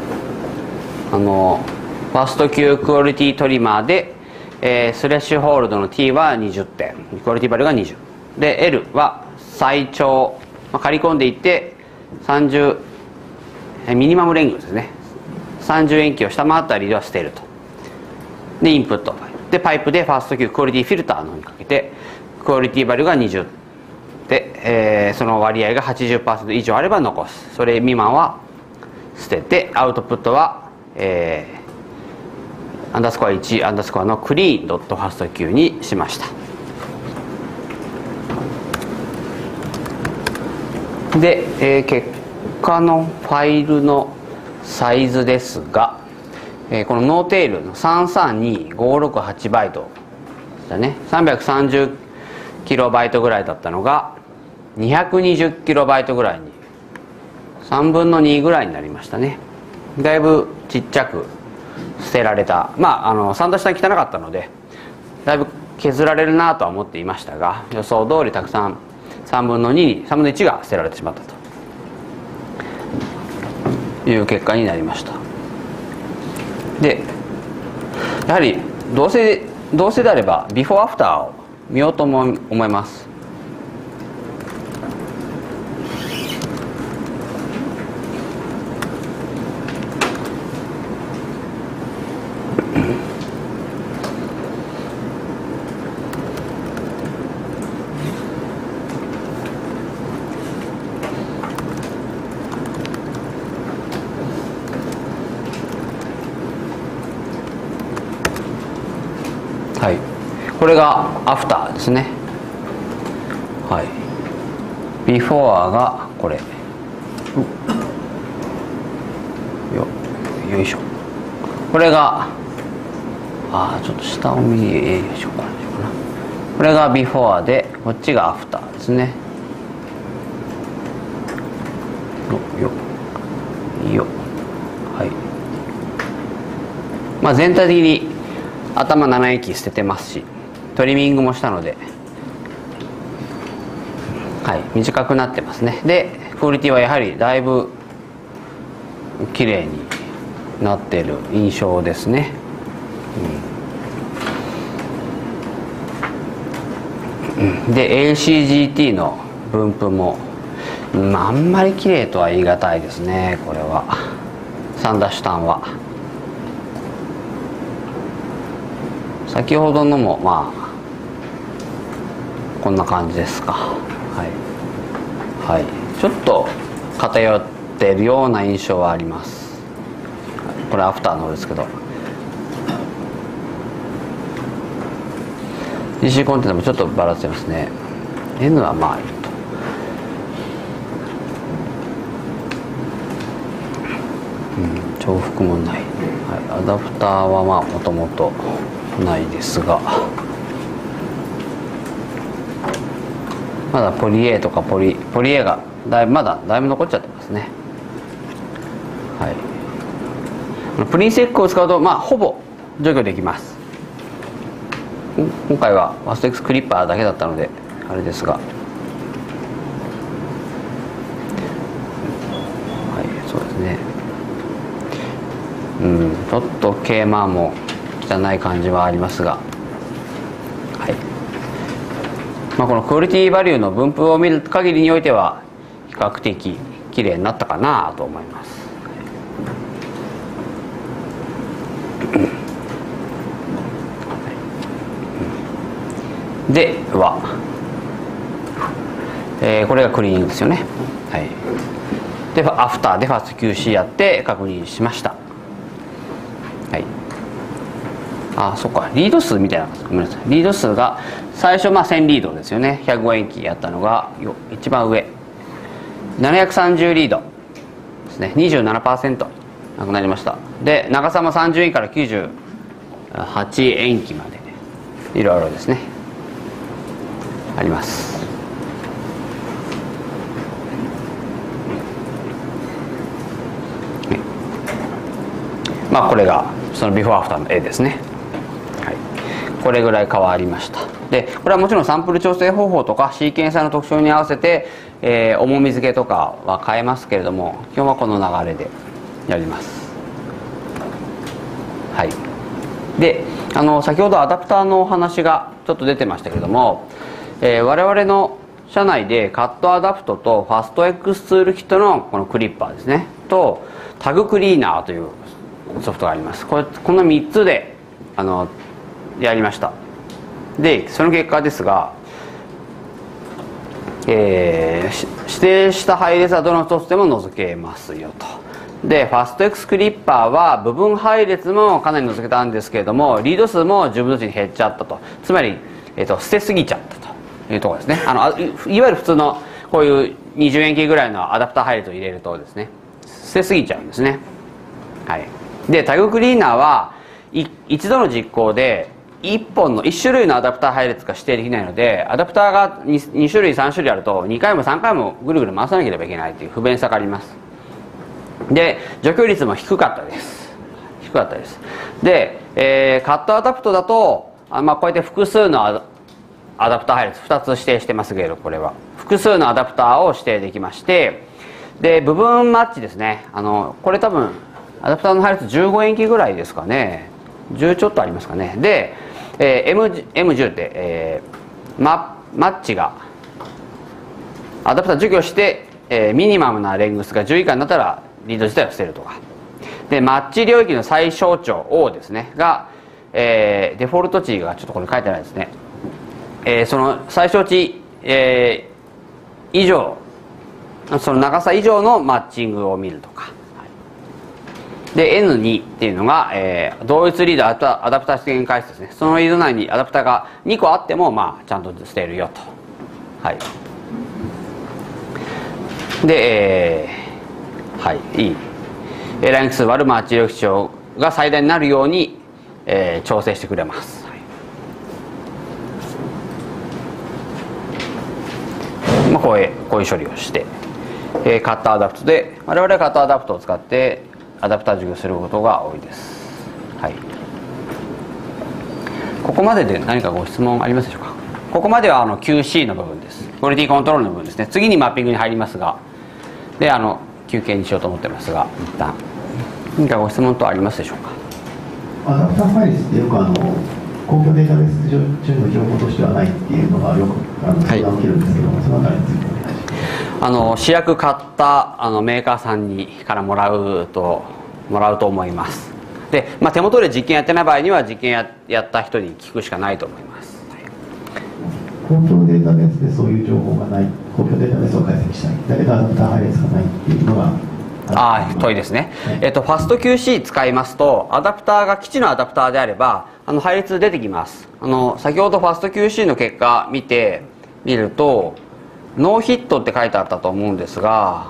ァースト級クオリティトリマーで、スレッシュホールドの T は20点、クオリティバリューが20で、 L は最長、刈り込んでいって30、ミニマムレングですね、30塩基を下回ったりでは捨てると。でインプットでパイプでファースト級クオリティフィルターの方にかけて、クオリティバリューが20で、その割合が 80% 以上あれば残す、それ未満は捨てて、アウトプットは、アンダースコア1アンダースコアのクリーンドットファースト級にしました。で、結果のファイルのサイズですが、このノーテールの332568バイトだね、330キロバイトぐらいだったのが220キロバイトぐらいに、3分の2ぐらいになりましたね。だいぶちっちゃく捨てられた。サンド下汚かったのでだいぶ削られるなとは思っていましたが、予想通りたくさん3分の1が捨てられてしまったという結果になりました。でやはりどうせであればビフォーアフターを見ようと思います。はい、これがアフターですね。はい、ビフォーがこれ、よいしょ、これがちょっと下を見よいしょかな、これがビフォーで、こっちがアフターですね。はい、全体的に頭7液捨ててますし、トリミングもしたので、はい、短くなってますね。でクオリティはやはりだいぶ綺麗になっている印象ですね。で ACGT の分布も、あんまり綺麗とは言い難いですね。これはサンダーシュタンは先ほどのもこんな感じですか。はい、ちょっと偏っているような印象はあります。これアフターの方ですけど、 DC コンテナもちょっとばらついてますね。 N はいると、重複もない、アダプターはもともとないですが、まだポリ A とかポリ A がだいぶ残っちゃってますね。はい、プリンセックを使うとほぼ除去できます。今回はファスト X クリッパーだけだったのであれですが、はい、そうですね。ちょっとケーマーも汚い感じはありますが、はい、このクオリティバリューの分布を見る限りにおいては比較的綺麗になったかなと思います。では、これがクリーニングですよね。はい、でアフターでファースト QC やって確認しました。はい、 そっか、リード数みたいな、ごめんなさい、リード数が最初1000リードですよね。105延期やったのが一番上730リードですね。 27% なくなりました。で長さも30位から98延期までいろいろですねあります。これがそのビフォーアフターの絵ですね。これぐらい変わりました。でこれはもちろんサンプル調整方法とかシーケンサーの特徴に合わせて、重み付けとかは変えますけれども、基本はこの流れでやります。で先ほどアダプターのお話がちょっと出てましたけれども、我々の社内でカットアダプトとファスト X ツールキットのこのクリッパーですねとタグクリーナーというソフトがあります。この3つでやりました。でその結果ですが、指定した配列はどの一つでも除けますよと。でファスト X クリッパーは部分配列もかなり除けたんですけれども、リード数も10分の1に減っちゃったと。つまり、捨てすぎちゃったというところですね。いわゆる普通のこういう20円機ぐらいのアダプター配列を入れるとですね、捨てすぎちゃうんですね。でタグクリーナーは一度の実行で1種類のアダプター配列が指定できないので、アダプターが 2種類3種類あると2回も3回もぐるぐる回さなければいけないという不便さがあります。で除去率も低かったです。で、カットアダプトだとこうやって複数のアダプター配列2つ指定してますけど、これは複数のアダプターを指定できまして、で部分マッチですね。これ多分アダプターの配列15延期ぐらいですかね、10ちょっとありますかね。で、M10 って、マッチがアダプター除去して、ミニマムなレングスが10以下になったらリード自体を捨てるとか。でマッチ領域の最小値 O ですねが、デフォルト値がちょっとこれ書いてないですね。その最小値、以上、その長さ以上のマッチングを見るとか。で N2 っていうのが、同一リードアダプター出現回数ですね。そのリード内にアダプターが2個あってもちゃんと捨てるよと。で、ライン数割るマッチ力値が最大になるように、調整してくれます。こういう処理をして、カットアダプトで我々はカットアダプトを使ってアダプター除去することが多いです。ここまでで何かご質問ありますでしょうか。ここまではQC の部分です。クオリティコントロールの部分ですね。次にマッピングに入りますが、で休憩にしようと思ってますが、一旦何かご質問等ありますでしょうか。 アダプターファイルってよく公共データベース中の情報としてはないっていうのがよく相談起きるんですけども、そのあたりについてお願いします。 試薬買ったメーカーさんからもらうと思います。で、手元で実験やってない場合には実験やった人に聞くしかないと思います。 公共データベースでそういう情報がない、公共データベースを解析したいだけどアダプター配列がないっていうのが問いですね。ファスト QC 使いますと、アダプターが基地のアダプターであれば配列出てきます。先ほどファスト QC の結果見てみるとノーヒットって書いてあったと思うんですが、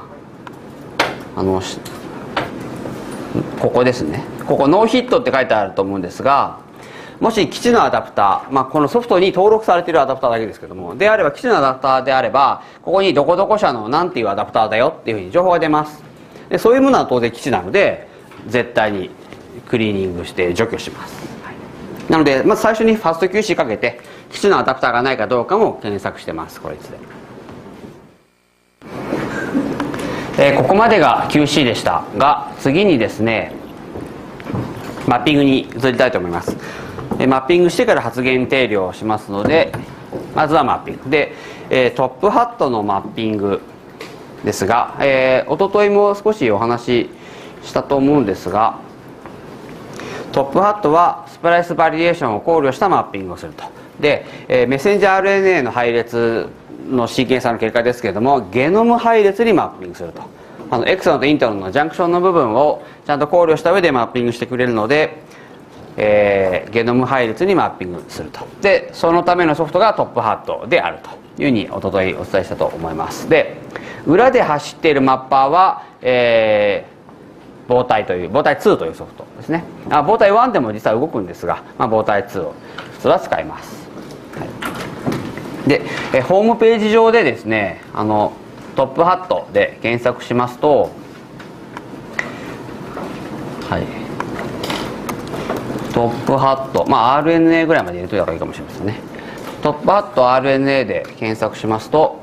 ここですね。ここノーヒットって書いてあると思うんですが、もし基地のアダプター、このソフトに登録されているアダプターだけですけども、であれば基地のアダプターであればここにどこどこ社の何ていうアダプターだよっていうふうに情報が出ます。でそういうものは当然基地なので絶対にクリーニングして除去します。なのでまず最初にファスト QC かけて基地のアダプターがないかどうかも検索してます。こいつで、ここまでが QC でしたが、次にですねマッピングに移りたいと思います。マッピングしてから発言定量をしますので、まずはマッピングで、トップハットのマッピングですが、おとといも少しお話ししたと思うんですが、トップハットはスプライスバリエーションを考慮したマッピングをすると。で、メッセンジャー RNA の配列のシーケンサーの結果ですけれども、ゲノム配列にマッピングすると。エクソンとイントロンのジャンクションの部分をちゃんと考慮した上でマッピングしてくれるので、 ゲノム配列にマッピングすると。でそのためのソフトがトップハットであるというふうにおとといお伝えしたと思います。で裏で走っているマッパーは、ボータイ2というソフトですね。ボータイ1でも実は動くんですが、ボータイ2を普通は使います。はい、でホームページ上でですねトップハットで検索しますと、はい、トップハット、RNA ぐらいまで入れといた方がいいかもしれませんね。トップハット RNA で検索しますと、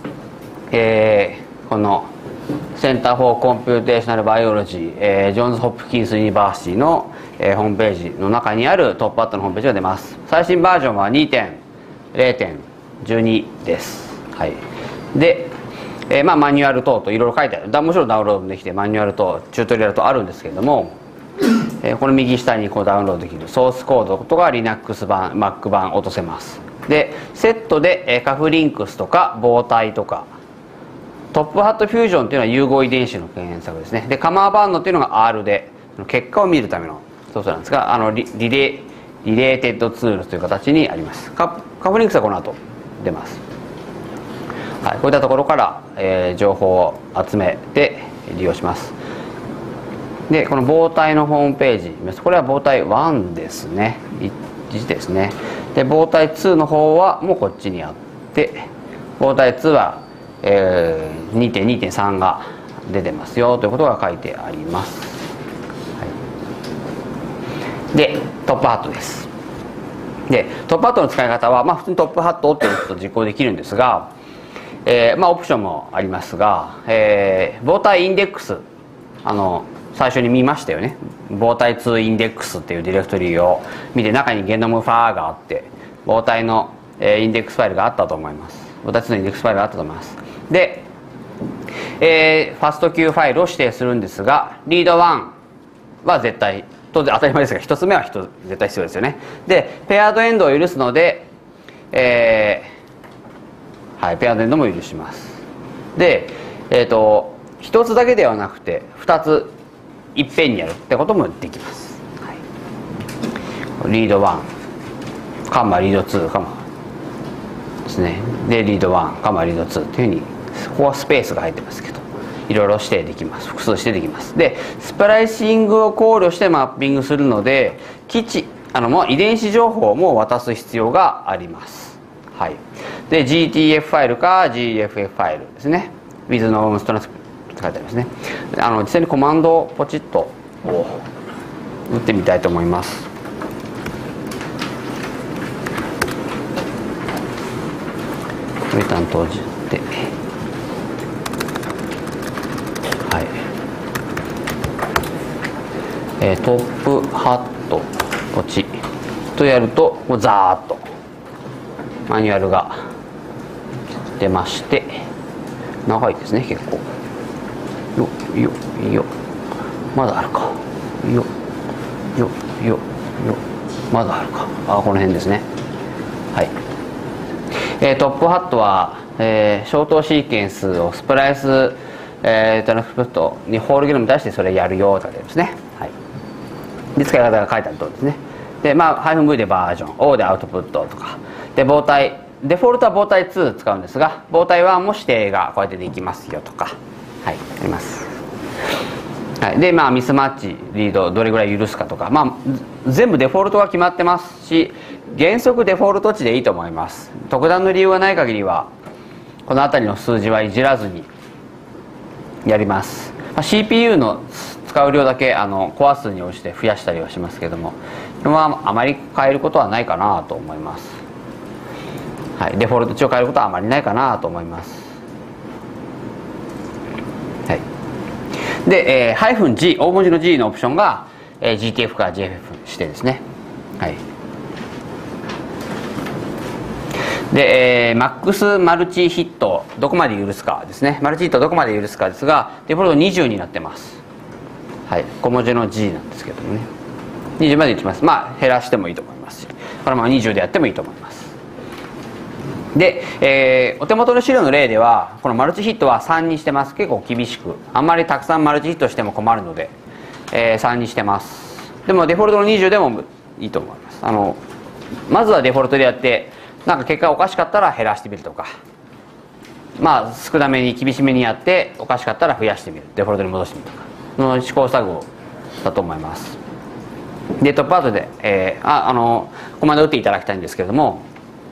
このセンター・フォー・コンピューテーショナル・バイオロジー、ジョンズ・ホプキンス・ユニバーシティの、ホームページの中にあるトップハットのホームページが出ます。最新バージョンは 2.0.12 です。はい、で、マニュアル等といろいろ書いてある。もちろんダウンロードできてマニュアルとチュートリアルとあるんですけれども、この右下にこうダウンロードできるソースコードとか Linux 版 Mac 版落とせます。でセットでカフリンクスとかボータイとかトップハットフュージョンっていうのは融合遺伝子の検索ですね。でカマーバンドっていうのが R で結果を見るためのソフトなんですが、リレーテッドツールという形にあります。カフリンクスはこの後出ます。はい、こういったところから、情報を集めて利用します。でこのボータイのホームページ、これはボータイ1ですね、1ですね。でボータイ2の方はもうこっちにあって、ボータイ2は、2.2.3 が出てますよということが書いてあります。はい、でトップハットです。でトップハットの使い方は、普通にトップハットって打つと実行できるんですが、オプションもありますが、ボータイインデックス最初に見ましたよね。ボータイ2インデックスっていうディレクトリを見て、中にゲノムファーがあってボータイのインデックスファイルがあったと思います。ボータイ2のインデックスファイルがあったと思います。で、ファスト Q ファイルを指定するんですが、リード1は絶対当然当たり前ですが1つ目は絶対必要ですよね。でペアードエンドを許すので、はい、ペアードエンドも許します。で1つだけではなくて2ついっぺんにやるってこともできます。はい、リード1カンマリード2カンマですね。でリード1カンマリード2っていうふうに、ここはスペースが入ってますけどいろいろ指定できます。複数指定できます。でスプライシングを考慮してマッピングするのでもう遺伝子情報も渡す必要があります。はい、で GTF ファイルか GFF ファイルですね。 with norms transcript って書いてありますね。実際にコマンドをポチッと打ってみたいと思います。これ一旦閉じて、はい、トップハットポチとやるともうザーッとマニュアルが出まして、長いですね結構。よまだあるか。よまだあるか。この辺ですね。はい、トップハットは、ショートシーケンスをスプライス、トランスクリプトにホールゲノムに対してそれやるよとかですね。はい、で使い方が書いてあるとおりですね。で-V でバージョン O でアウトプットとかで、ボータイデフォルトはボータイ2使うんですが、ボータイ1も指定がこうやってできますよとか、はい、あります。はい、でミスマッチリードどれぐらい許すかとか、全部デフォルトが決まってますし、原則デフォルト値でいいと思います。特段の理由がない限りはこの辺りの数字はいじらずにやります。CPU の使う量だけコア数に応じて増やしたりはしますけども、あまり変えることはないかなと思います。はい、デフォルト値を変えることはあまりないかなと思います。はい、で、-G 大文字の G のオプションが、GTF から JFF 指定ですね。はい、で、MAX マルチヒットどこまで許すかですね。マルチヒットどこまで許すかですが、デフォルト20になってます。はい、小文字の G なんですけどもね、20までいきます。減らしてもいいと思いますし、これも20でやってもいいと思います。で、お手元の資料の例ではこのマルチヒットは3にしてます。結構厳しく、あんまりたくさんマルチヒットしても困るので、3にしてます。でもデフォルトの20でもいいと思います。まずはデフォルトでやって、なんか結果おかしかったら減らしてみるとか、まあ少なめに厳しめにやっておかしかったら増やしてみる、デフォルトに戻してみるとかの試行錯誤だと思います。でトップアウトで、コマンド打っていただきたいんですけれども、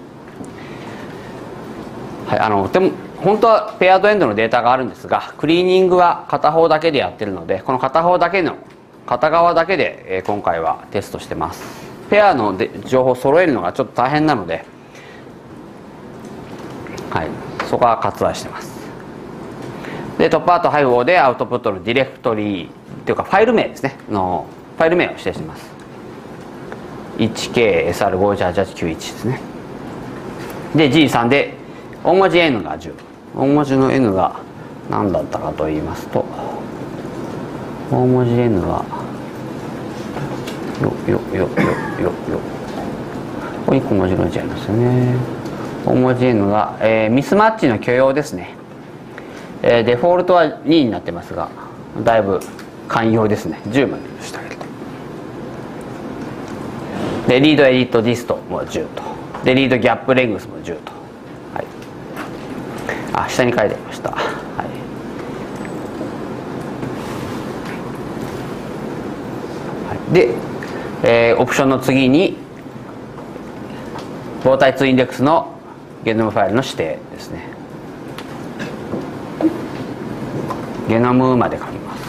はい、でも本当はペアドエンドのデータがあるんですが、クリーニングは片方だけでやってるので、この片方だけの片側だけで、今回はテストしてます。ペアの情報を揃えるのがちょっと大変なので、はい、そこは割愛してます。でトップアウト配合でアウトプットのディレクトリーというかファイル名ですねのファイル名を指定しています。 1KSR51889 ですね。で G3 で大文字 N が10、大文字の N が何だったかと言いますと、大文字 N がここに小文字の字ありますよね。大文字 N が、ミスマッチの許容ですね。デフォルトは2になってますが、だいぶ寛容ですね。10までしてあげると。でリードエディットディストも10と、でリードギャップレングスも10と、はい、下に書いてありました。はい、で、オプションの次に傍体2インデックスのゲノムファイルの指定ですね。ゲノムまで書きます。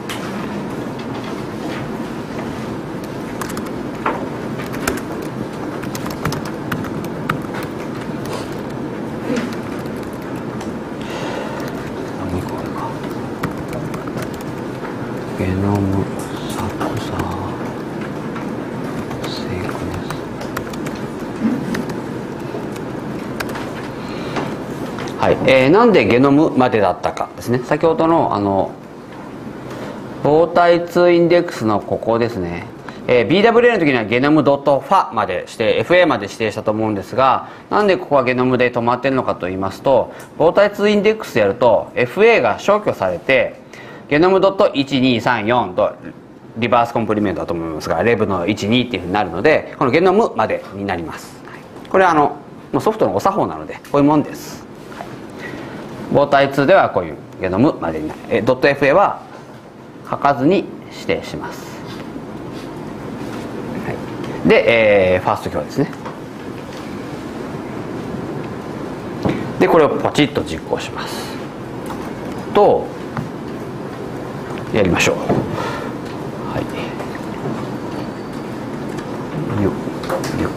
ゲノムサクサセークネス。はい、なんでゲノムまでだったかですね。先ほどの傍体2インデックスのここですね、BWA の時にはゲノム .fa までして FA まで指定したと思うんですが、なんでここはゲノムで止まってるのかと言いますと、傍体2インデックスやると FA が消去されてゲノム .1234 とリバースコンプリメントだと思いますが、レブの12っていうふうになるので、このゲノムまでになります。これはもうソフトのお作法なのでこういうもんです。傍体2ではこういうゲノムまでになる。.fa は書かずに指定します。はい、で、ファースト教ですね。でこれをポチッと実行しますと、やりましょう。はい。よっよっ。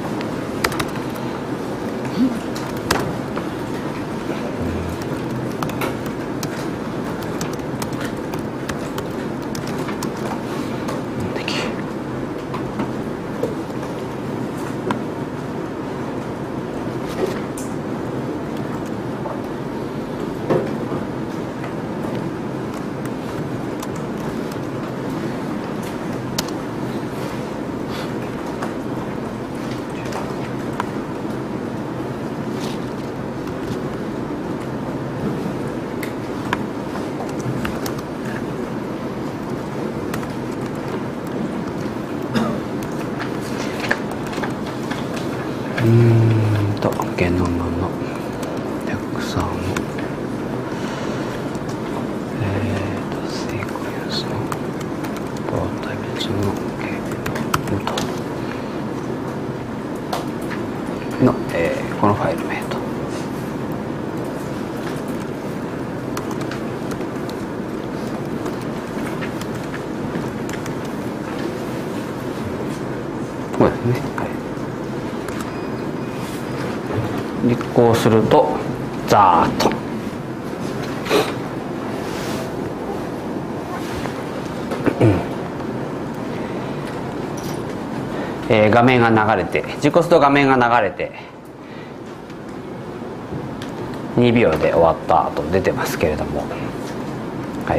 ゲノムのたくさんのセークエンスの傍体別のゲノムとの、このファイル名とこれですね。はい、実行するとザーッと画面が流れて、実行すると画面が流れて2秒で終わったと出てますけれども、はい、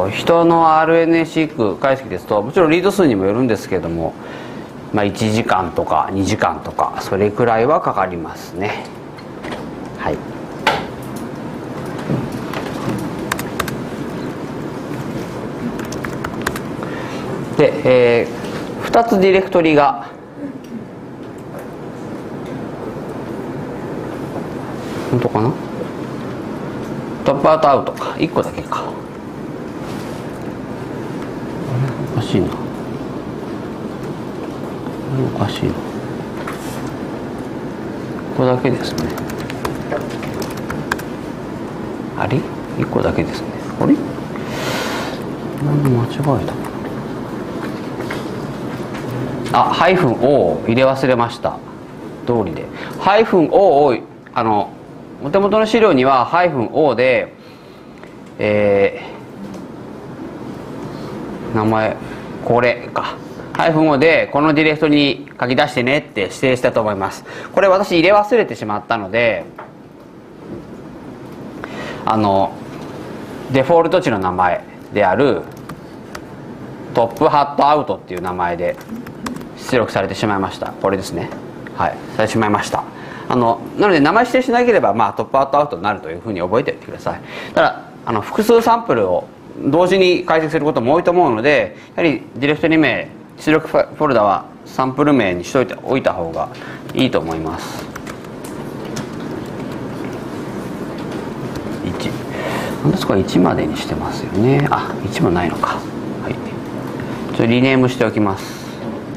人の RNA シーク解析ですと、もちろんリード数にもよるんですけれども、1時間とか2時間とかそれくらいはかかりますね。はい。で、2 2つディレクトリが本当かな、トップアウトアウトか1個だけか、おかしいな、おかしいな、1個だけですね、あれ1個だけですね、あれ間違えた、ハイフン O を入れ忘れました。通りでハイフン O をお手元の資料にはハイフン O で、名前これか、ハイフン O でこのディレクトリに書き出してねって指定したと思います。これ私入れ忘れてしまったので、デフォルト値の名前であるトップハットアウトっていう名前で出力されてしまいました。これですね、はい、されてしまいました。なので名前指定しなければ、トップハットアウトになるというふうに覚えておいてください。ただ複数サンプルを同時に解析することも多いと思うので、やはりディレクトリ名、出力フォルダはサンプル名にしておいた方がいいと思います。1なんですか、1までにしてますよね。1もないのか、はい、ちょっとリネームしておきます。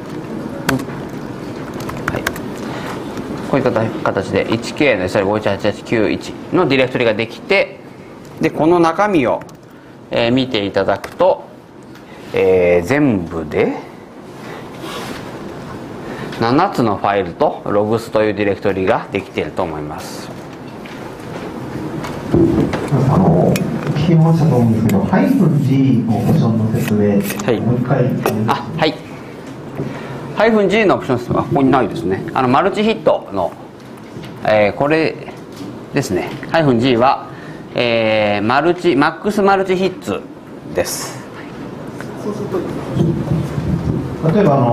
こういった形で 1K の SR518891 のディレクトリができて、でこの中身を、見ていただくと、全部で7つのファイルと logs というディレクトリができていると思います。 聞きましたと思うんですけど、-G のオプションの説明、はい、もう一回。 はい。-G のオプションですが、ここにないですね。マルチヒットの、これですね。-G は、マックスマルチヒッツです。 そうすると、例えば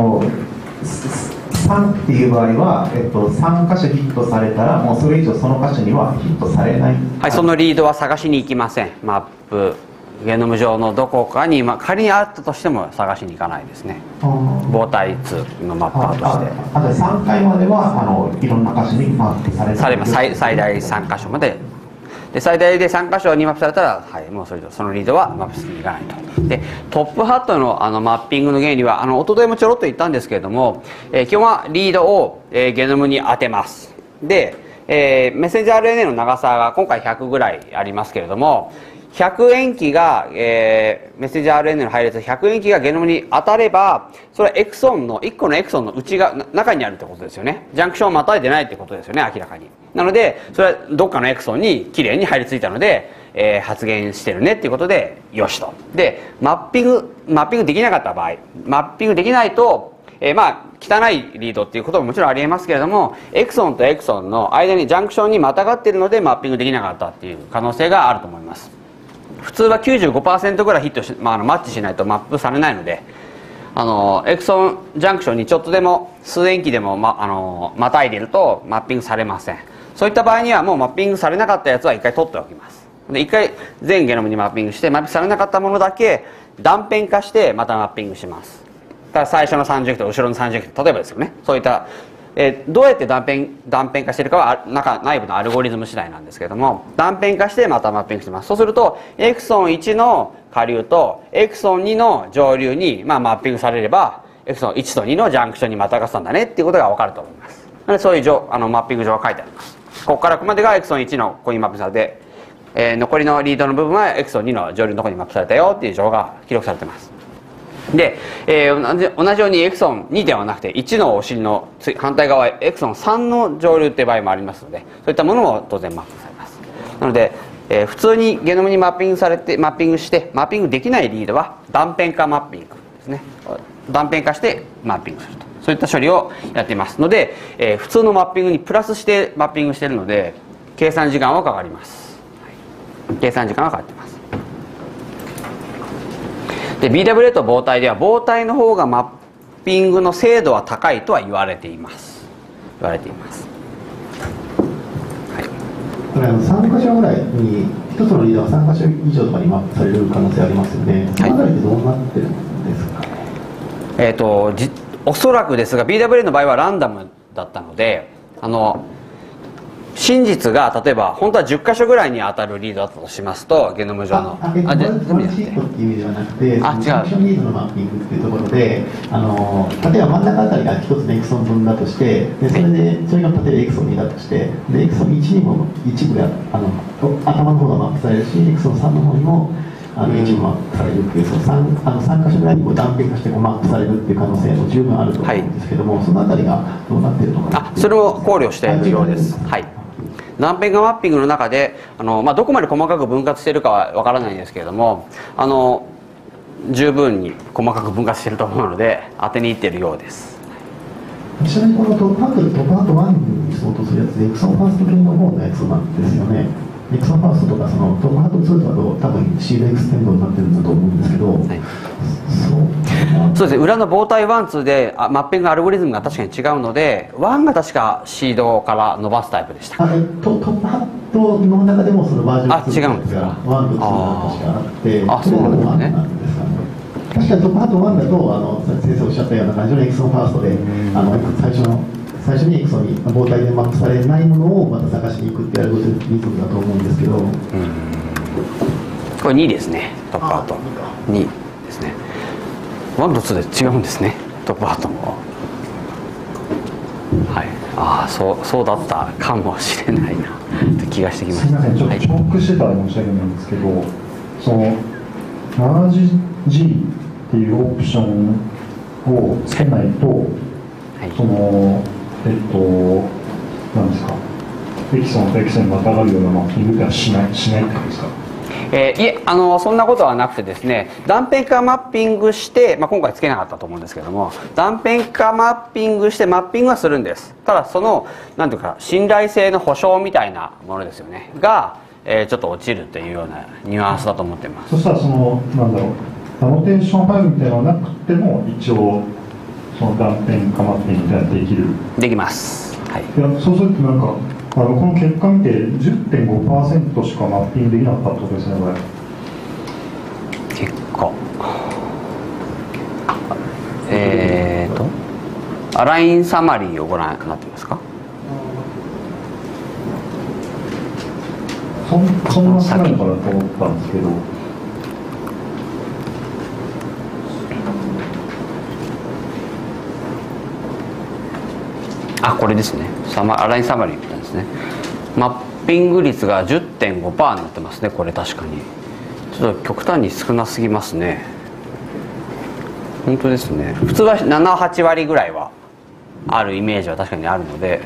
3っていう場合は、3箇所ヒットされたら、もうそれ以上その箇所にはヒットされない。 はい、そのリードは探しに行きません。マップゲノム上のどこかに、仮にあったとしても探しに行かないですね。膨体2のマッパーとして。 3回まではいろんな箇所にマップされます。 最大3箇所まで。で最大で3箇所にマップされたら、はい、もうそのリードはマップに行かないと。でトップハットのマッピングの原理は一昨日もちょろっと言ったんですけれども、基本はリードを、ゲノムに当てます。で、メッセンジャー RNA の長さが今回100ぐらいありますけれども、100塩基が、メッセンジャー RNA の配列100塩基がゲノムに当たれば、それはエクソンの1個のエクソンの中にあるってことですよね。ジャンクションをまたいでないってことですよね、明らかに。なのでそれはどっかのエクソンにきれいに入り付いたので、発現してるねっていうことでよしと。でマッピングできなかった場合、マッピングできないと、汚いリードっていうことももちろんありえますけれども、エクソンとエクソンの間にジャンクションにまたがっているのでマッピングできなかったっていう可能性があると思います。普通は 95% ぐらいヒットマッチしないとマップされないので、エクソンジャンクションにちょっとでも数塩基でもまたいでいるとマッピングされません。そういった場合にはもうマッピングされなかったやつは一回取っておきます。で一回全ゲノムにマッピングして、マッピングされなかったものだけ断片化してまたマッピングします。だから最初の30基と後ろの30基、例えばですよね、そういったどうやって断片化しているかは内部のアルゴリズム次第なんですけれども、断片化してまたマッピングしてます。そうするとエクソン1の下流とエクソン2の上流に、マッピングされればエクソン1と2のジャンクションにまたがったんだねっていうことが分かると思います。なのでそういうマッピング上が書いてあります。ここからここまでがエクソン1のここにマップされて、残りのリードの部分はエクソン2の上流のところにマップされたよっていう情が記録されてます。で、同じようにエクソン2ではなくて1のお尻の反対側エクソン3の上流っていう場合もありますので、そういったものも当然マップされます。なので、普通にゲノムにマッピングしてマッピングできないリードは断片化マッピングですね。断片化してマッピングすると、そういった処理をやっていますので、普通のマッピングにプラスしてマッピングしているので計算時間はかかります。計算時間がかかっています。で BWA と膨体では膨体の方がマッピングの精度は高いとは言われています。はい、 これ3箇所ぐらいに1つのリードが3箇所以上とかにマップされる可能性ありますよね。そのあたりってどうなってるんですか。 おそらくですが BWA の場合はランダムだったので真実が例えば本当は10箇所ぐらいに当たるリードだったとしますとゲノム上のワンシートっていう意味ではなくて、ファンクションリードのマッピングっていうところで、例えば真ん中あたりが1つのエクソン分だとして、でそれが例えばエクソン2だとして、でエクソン1にも一部で頭の方がマップされるし、エクソン3の方にも一部マップされるっていう、その 3箇所ぐらいにこう断片化してマップされるっていう可能性も十分あると思うんですけども、そのあたりがどうなっているのかな。 それを考慮しているようです。はい。断片化マッピングの中でどこまで細かく分割しているかはわからないんですけれども十分に細かく分割していると思うので当てにいっているようです。 ちなみにこのトップハート1に相当するやつでエクソンファースト系の方のやつなんですよね。エクソンファーストとかそのトップハート2とかと多分シールエクステンドになってるんだと思うんですけど、はい、 そうですね、裏の傍体1、2でマッピングアルゴリズムが確かに違うので1が確かシードから伸ばすタイプでした。 トップハートの中でもそのバージョン2 違うんですか。 1と2が確かあってそうなんですね。 確かにトップハート1だと先生おっしゃったような感じのエクソンファーストで最初にエクソンに傍体でマップされないものをまた探しに行くってやるリズムだと思うんですけど、 これ2ですね。トップハート2ですね。1と2で違うんですね、トップハートも。はい、そうだったかもしれないなと気がしてきました。 すみません、ちょっと重複してたら申し訳ないんですけど、その 7G っていうオプションをつけないと、はい、そのなんですか、エキソンとエキソンにまたがるようなマッピングではしないってことですか。 いえ、そんなことはなくてですね、断片化マッピングして、今回つけなかったと思うんですけども、断片化マッピングしてマッピングはするんです。ただそのなんていうか信頼性の保証みたいなものですよねが、ちょっと落ちるというようなニュアンスだと思ってます。 そしたらそのなんだろう、アノテーションファイルみたいなのがなくても一応その断片化マッピングみたいなのできます。はい。いや、そうするとなんかこの結果見て 10.5% しかマッピングできなかったってことですね、これ。 結果アラインサマリーをご覧になっていますか。 そんな少ないのかなと思ったんですけど、 これですね、アラインサマリーみたいですね。マッピング率が 10.5% になってますね。これ確かにちょっと極端に少なすぎますね。本当ですね。普通は 7,8 割ぐらいはあるイメージは確かにあるので、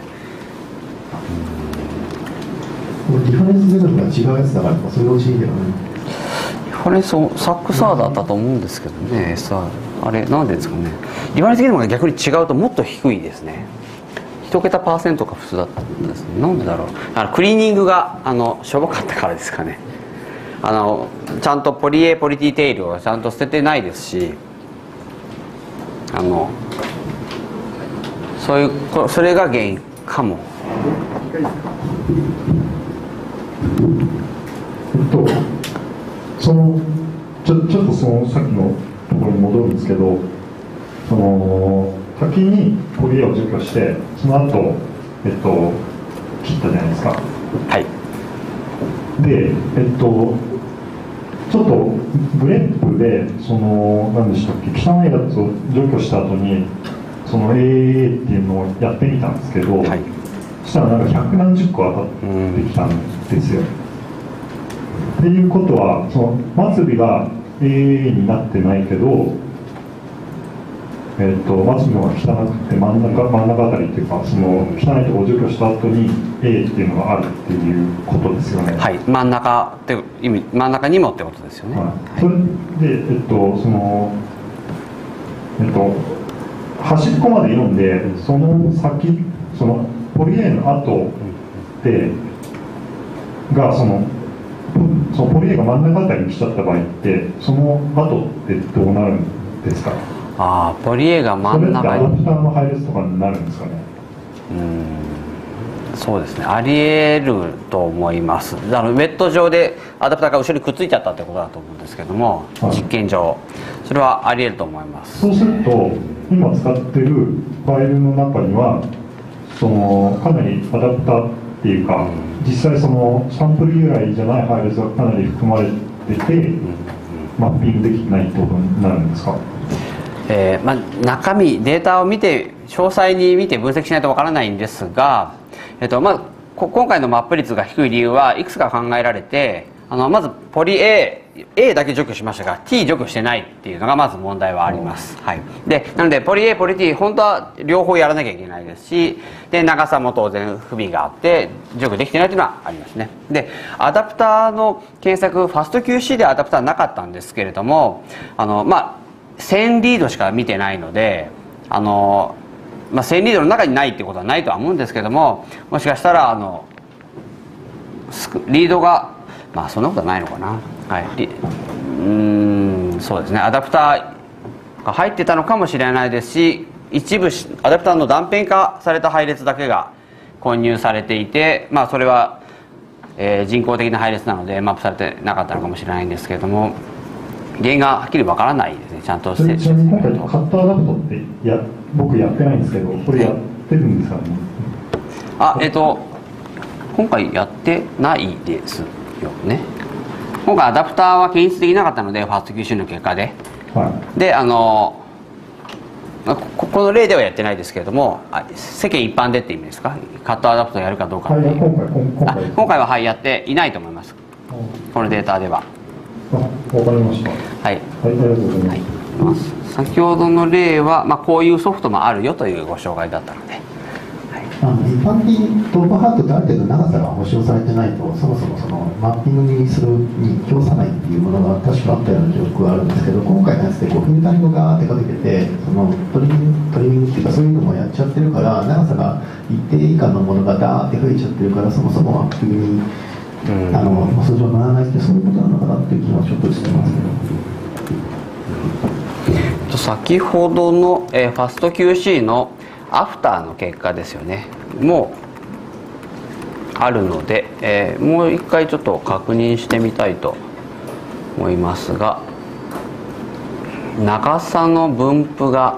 リファレンスレベルが違うやつだからそれを教えてよね。 リファレンスサックサーだったと思うんですけどね。あれなんでですかね。リファレンスゲームが逆に違うともっと低いですね。1桁パーセントが普通だったんですね。なんでだろう。クリーニングがしょぼかったからですかね。ちゃんとポリティテイルをちゃんと捨ててないですし、それが原因かも。 ちょっとそのさっきのところに戻るんですけど、先にポリエを除去してその後切ったじゃないですか。 はい。 でちょっとグレップで何でしたっけ、汚いやつを除去した後にその AAA っていうのをやってみたんですけど、はい、そしたらなんか百何十個当たってきたんですよ。っていうことはその末尾が AAA になってないけど、末尾のが汚くて真ん中あたりっていうか、その汚いところを除去した後に A っていうのがあるっていうことですよね。 はい、真ん中って意味、真ん中にもってことですよね。はい、 それで端っこまで読んで、その先、そのポリ A の後でがそのポリ A が真ん中あたりに来ちゃった場合って、その後ってどうなるんですか。 ポリ A が真ん中に。 それってアダプターの配列とかになるんですかね。 そうですね、ありえると思います。ウェット上でアダプターが後ろにくっついちゃったってことだと思うんですけども、はい、実験上それはありえると思います。 そうすると今使ってるファイルの中にはかなりアダプターっていうか、実際サンプル由来じゃない配列がかなり含まれてて、マッピングできてないってことになるんですか？ 中身データを見て詳細に見て分析しないとわからないんですが、今回のマップ率が低い理由はいくつか考えられて、まずポリ A だけ除去しましたが T 除去してないっていうのがまず問題はあります、はい、なのでポリ A ポリ T 本当は両方やらなきゃいけないですし、で長さも当然不備があって除去できてないというのはありますね。でアダプターの検索ファスト QC でアダプターなかったんですけれども、1000リードしか見てないので1000リードの中にないってことはないとは思うんですけども、もしかしたらリードがそんなことはないのかな、はい、そうですね、アダプターが入ってたのかもしれないですし、一部アダプターの断片化された配列だけが混入されていて、それは、人工的な配列なのでマップされてなかったのかもしれないんですけれども、原因がはっきりわからないですね。ちゃんとちなみに今回カッターアダプトって僕やってないんですけど、これやってるんですかね？ 今回やってないですよね。今回アダプターは検出できなかったのでファースト QC の結果で、はい、でこの例ではやってないですけれども、世間一般でって意味ですか？カットアダプトをやるかどうかっていう、今回は、はい、やっていないと思います、このデータでは。 わかりました。はい、 はい、ありがとうございます。先ほどの例は、こういうソフトもあるよというご紹介だったので、 一般的にトップハットってある程度長さが保証されてないとそもそもマッピングにするに供さないっていうものが確かあったような記憶があるんですけど、今回のやつでフィルタリングが出かけててトリミングっていうかそういうのもやっちゃってるから、長さが一定以下のものがダーって増えちゃってるから、そもそもマッピングに素性にならないって、そういうことなのかなっていう気はちょっとしてますけど。 先ほどの、ファスト QC のアフターの結果ですよね、もうあるので、もう一回ちょっと確認してみたいと思いますが、長さの分布が、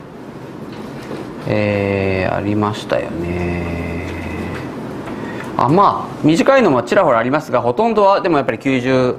ありましたよね。短いのもちらほらありますが、ほとんどはでもやっぱり90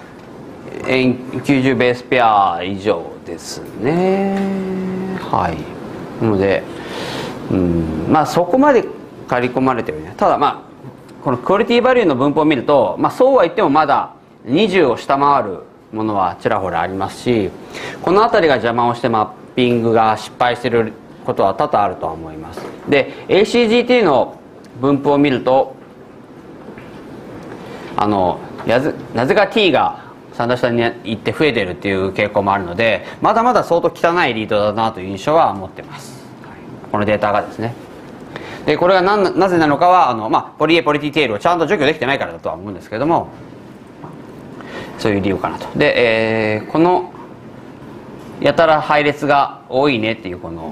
ベースペア以上ですね。はい、なのでそこまで刈り込まれてるね。ただこのクオリティバリューの分布を見ると、そうは言ってもまだ20を下回るものはちらほらありますし、この辺りが邪魔をしてマッピングが失敗していることは多々あるとは思います。で ACGT の分布を見るとなぜか T が3段下に行って増えてるっていう傾向もあるので、まだまだ相当汚いリードだなという印象は持ってます、このデータがですね。でこれがなぜなのかはポリ A ポリ T テールをちゃんと除去できてないからだとは思うんですけども、そういう理由かなと。で、このやたら配列が多いねっていうこの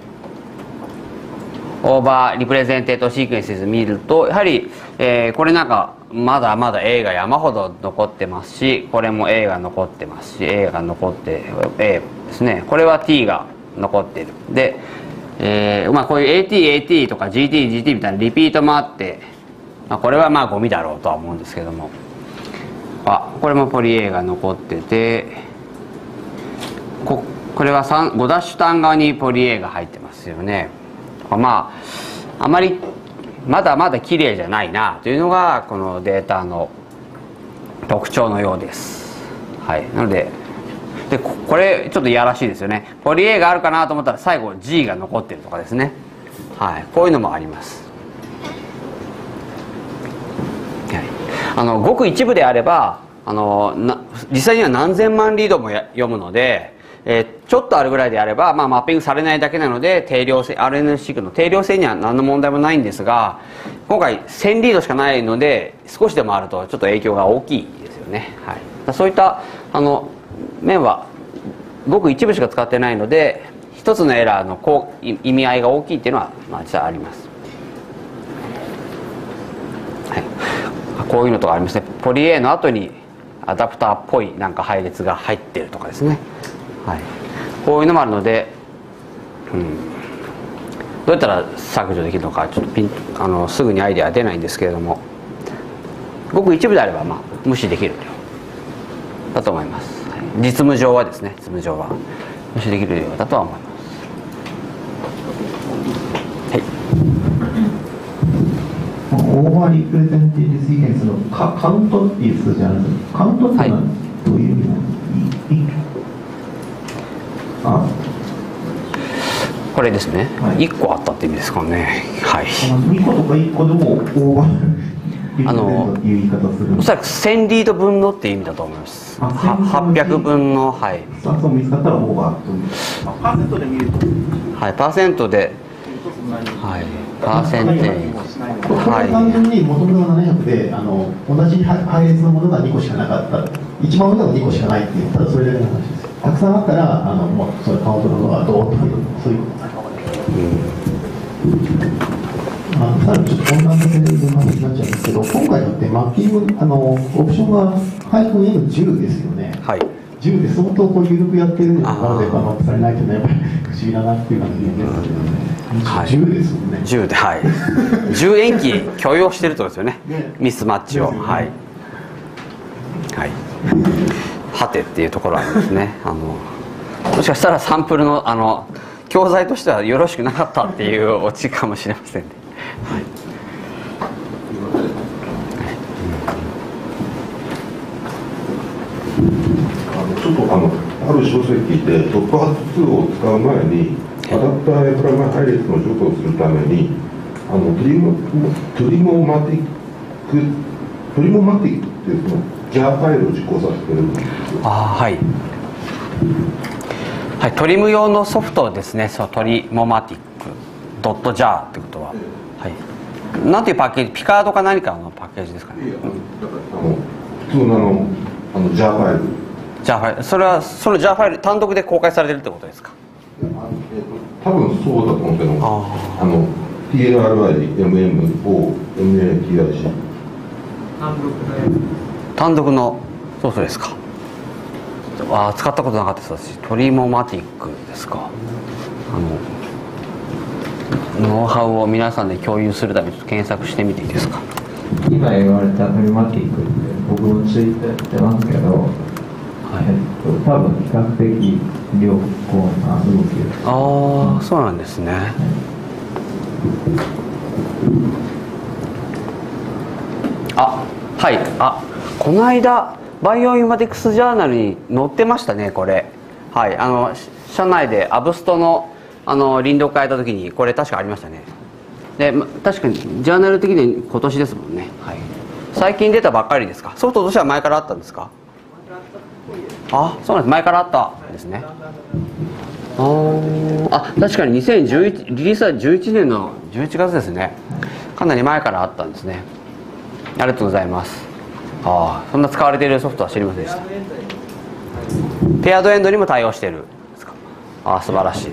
オーバーリプレゼンテートシークエンスで見ると、やはり、これなんかまだまだ A が山ほど残ってますし、これも A が残ってますし、 A が残って A ですね、これは T が残ってる。で、こういう AT とか GT みたいなリピートもあって、これはゴミだろうとは思うんですけども、これもポリ A が残ってて、これは5ダッシュ単側にポリ A が入ってますよね。あまりまだまだ綺麗じゃないなというのがこのデータの特徴のようです。はい、なのでこれちょっといやらしいですよね。ポリ A があるかなと思ったら最後 G が残ってるとかですね。はい、こういうのもあります。はい、ごく一部であれば実際には何千万リードも読むので、ちょっとあるぐらいであれば、マッピングされないだけなので定量性 RNA-seq の定量性には何の問題もないんですが、今回1000リードしかないので少しでもあるとちょっと影響が大きいですよね。はい、そういった面はごく一部しか使ってないので、一つのエラーの意味合いが大きいっていうのは実はあります。 こういうのとかありますね。ポリ A の後にアダプターっぽいなんか配列が入ってるとかですね、はい、こういうのもあるので、どうやったら削除できるのかちょっとすぐにアイデアは出ないんですけれども、ごく一部であれば無視できる量だと思います、はい、実務上はですね、実務上は無視できる量だとは思います。 オーバーリプレゼンティブシーケンスのカウントっていう数字あるんですけど、カウントっていうのはどういう意味なんですか？ これですね、はい、1個あったって意味ですかね。はい、 2個とか1個でもオーバーリプレゼントっていう言い方するんですか？ おそらく1000リード分のっていう意味だと思います。800分の、はい、 そう見つかったらオーバーという、パーセントで見ると、 はい、パーセントで、はい、パーセンテージ、 これ単純に元々が700で同じ配列のものが2個しかなかった、一番上が2個しかないっていう、ただそれだけの話です。たくさんあったらもうそれカウントのものがドーッと増える、そういうことさらにちょっと混乱させる話になっちゃうんですけど、今回のってマッピングオプションが-N10ですよね。はい、10で相当こう緩くやってるのなのでマップされないというのはやっぱり不思議だなっていう感じですけどね。はい、10ですもんね。 10で、はい、10延期許容してるとですよね、ミスマッチを、ね、はい、はい、はてっていうところなんですね。もしかしたらサンプルの教材としてはよろしくなかったっていうオチかもしれませんね。はい、 ちょっとある書籍でトップハット2を使う前にアダプターやプラマイ配列の除去をするためにトリモマティックっていうそのJAR ファイルを実行させてるんですよ。 はい、はい、トリム用のソフトですね。トリモマティックドット JAR ってことは、はい、なんていうパッケージ、ピカードか何かのパッケージですかね。 普通のJAR ファイル。 JAR ファイル、それはその JAR ファイル単独で公開されてるってことですか？ 多分そうだと思うんですけど、TLRI、MMO、MATIC。 単独のソフトですか？使ったことなかったです。トリモマティックですか？ノウハウを皆さんで共有するためにちょっと検索してみていいですか？ 今言われたトリマティックって僕もツイートやってますけど、多分比較的良好な動きです。 そうなんですね。はい、この間バイオインフォマティクスジャーナルに載ってましたね、これ。はい、社内でアブストの林読変えた時にこれ確かありましたね。で、確かにジャーナル的に今年ですもんね。はい、最近出たばっかりですか？ソフトとしては前からあったんですか？そうなんです、前からあったんですね。確かに2011リリースは11年の11月ですね。かなり前からあったんですね。ありがとうございます。そんな使われているソフトは知りませんでした。ペアドエンドにも対応しているんですか？素晴らしい。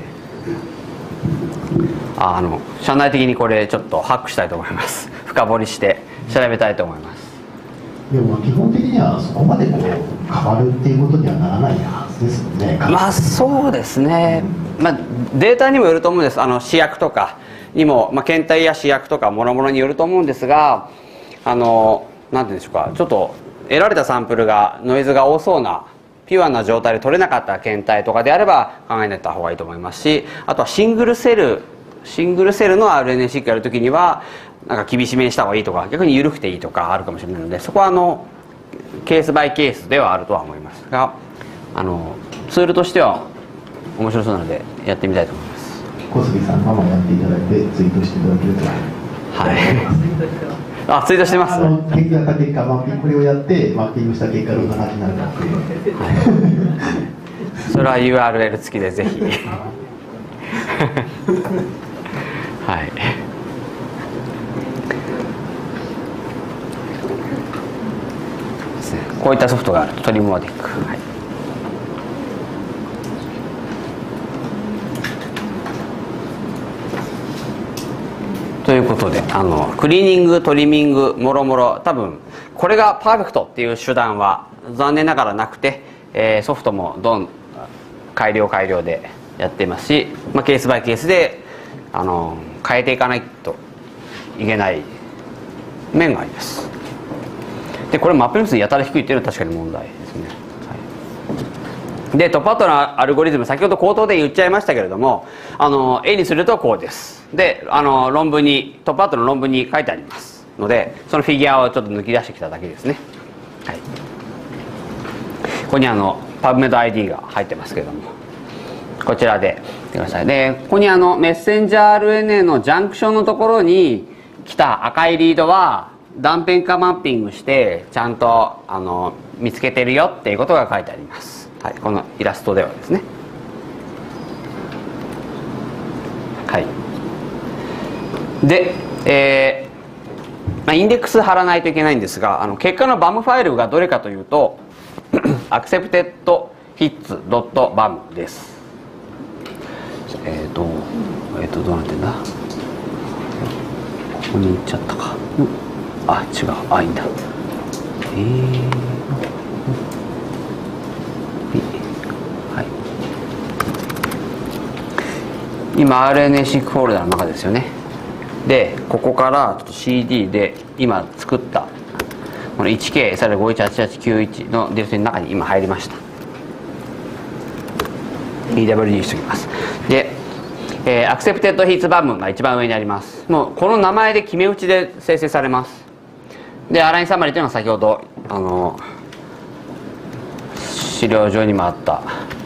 社内的にこれちょっとハックしたいと思います。深掘りして調べたいと思います。 でも基本的にはそこまでこう変わるっていうことにはならないはずですよね。 そうですね。データにもよると思うんです。試薬とかにも、検体や試薬とか諸々によると思うんですが、なんていうんでしょうか、ちょっと得られたサンプルがノイズが多そうなピュアな状態で取れなかった検体とかであれば考えた方がいいと思いますし、あとはシングルセルの RNA-seq やるときにはなんか厳しめにした方がいいとか、逆に緩くていいとかあるかもしれないので、そこはケースバイケースではあるとは思いますが、ツールとしては面白そうなのでやってみたいと思います。 小杉さんママやっていただいてツイートしていただけると。 はい。ツイートしてます。 結果これをやってマッピングした結果どんな感じになるかっていう。 はい、それは URL 付きでぜひ。はい。こういったソフトがある。トリモマティック。はい。ということでクリーニングトリミングもろもろ多分これがパーフェクトっていう手段は残念ながらなくて、ソフトもどん改良でやっていますし、ケースバイケースで変えていかないといけない面があります。でこれマップ数やたら低いっていうのは確かに問題ですね。でトップアウトのアルゴリズム、先ほど口頭で言っちゃいましたけれども、絵にするとこうです。でトップアウトの論文に書いてありますので、そのフィギュアをちょっと抜き出してきただけですね。はい、ここにPubMed ID が入ってますけれども、こちらで見てください。でここにメッセンジャー RNA のジャンクションのところに来た赤いリードは断片化マッピングしてちゃんと見つけてるよっていうことが書いてあります。はい、このイラストではですね。はい。で、インデックス貼らないといけないんですが、結果の BAM ファイルがどれかというとaccepted-hits.bam です。どうなってんだ。ここに行っちゃったか。あ、違う。あ、いいんだ。はい、今 RNA-seq フォルダの中ですよね。でここからちょっと CD で今作ったこの 1K-518891 のディレクトリの中に今入りました。 EWD にしておきます。で、Accepted Hits BAM が一番上にあります。もうこの名前で決め打ちで生成されます。でアラインサマリーというのは先ほど資料上にもあった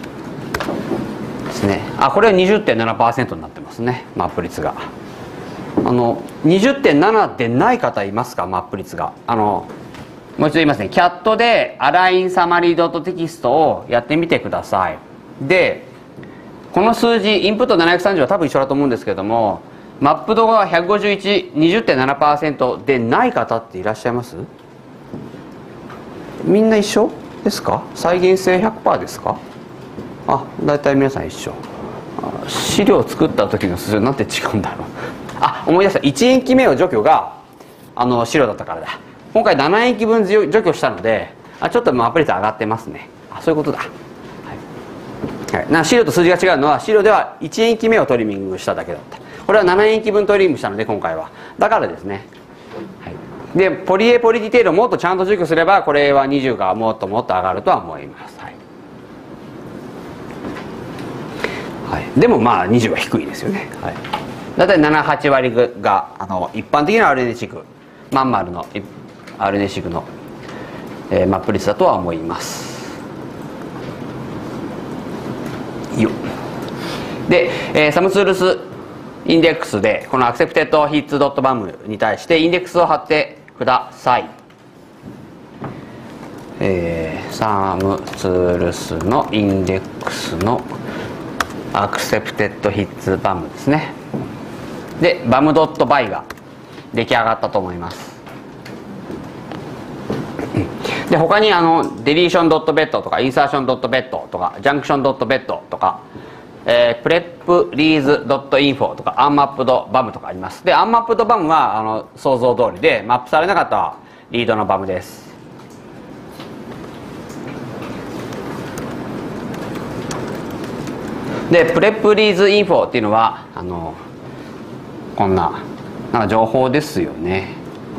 ですね。これは 20.7% になってますね、マップ率が。20.7 でない方いますか、マップ率が。もう一度言いますね。キャットでアラインサマリードットテキストをやってみてください。でこの数字インプット730は多分一緒だと思うんですけども、マップ度が 151、20.7% でない方っていらっしゃいます？みんな一緒ですか？再現性 100% ですか？だいたい皆さん一緒。資料を作った時の数字なんて違うんだろう。思い出した。1塩基目を除去が資料だったからだ。今回7塩基分除去したのでちょっとマップ率上がってますね。そういうことだ。資料と数字が違うのは、資料では1塩基目をトリミングしただけだった。これは7塩基分トリミングしたので今回はだからですね。でポリエポリディテールをもっとちゃんと除去すればこれは20がもっと上がるとは思います。でも20は低いですよね。だいたい7、8割が一般的な RNA-seq マンマルの RNA-seq の、マップ率だとは思います。で、サムツールスインデックスでこの accepted-hits.bam に対してインデックスを貼ってください。サムツールスのインデックスのaccepted-hits.bam ですね。で bam.by が出来上がったと思います。で他にdeletion.bet とか insertion.bet とか junction.bet とかprep.lease.info とか unmapped.bam とかあります。で unmapped.bam は想像通りでマップされなかったリードの bam です。でprep.lease.info っていうのはこんな情報ですよね。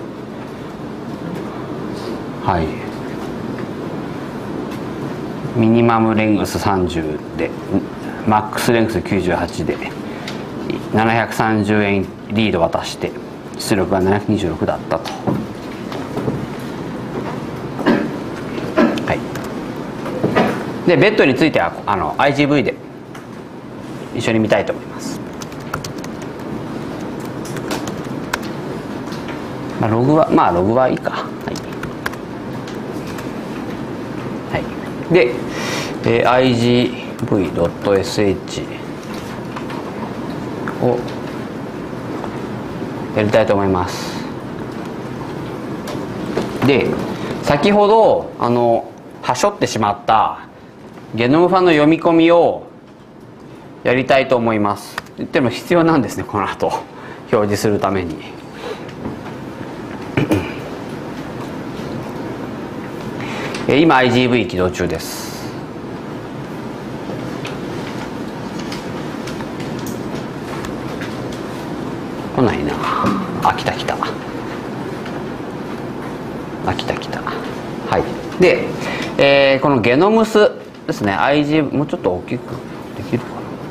ミニマムレングス30でマックスレングス98で730円リード渡して出力が726だったと。でベッドについてはIGV で一緒に見たいと思います。ログはいいか。で、igv.sh をやりたいと思います。で先ほどはしょってしまったゲノムファの読み込みをやりたいと思います。でも必要なんですね、この後表示するために。 今 IGV 起動中です。来ないな。あ、来た来た。あ、来た来た。はい。で、このゲノムスですね。IGV もうちょっと大きくできるか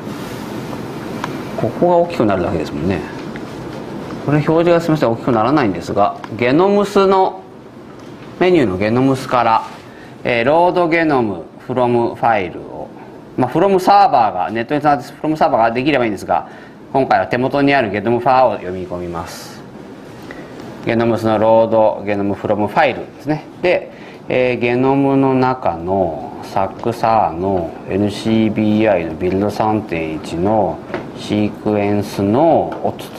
な。ここが大きくなるだけですもんね。これ表示がすみません大きくならないんですが、ゲノムスのメニューのゲノムスから、ロードゲノムフロムファイルを、フロムサーバーがネットにつながってフロムサーバーができればいいんですが、今回は手元にあるゲノムファーを読み込みます。ゲノムスのロードゲノムフロムファイルですね。で、ゲノムの中のサクサーの NCBI のビルド 3.1 のシークエンスの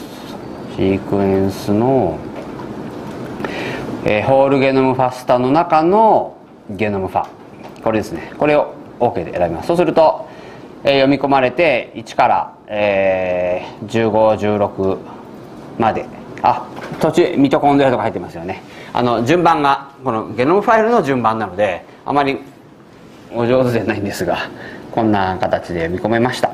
ホールゲノムファスタの中のゲノムファ、これですね。これを OK で選びます。そうすると、読み込まれて1から、1516まで、途中ミトコンドリアとか入ってますよね。順番がこのゲノムファイルの順番なのであまりお上手じゃないんですが、こんな形で読み込めました。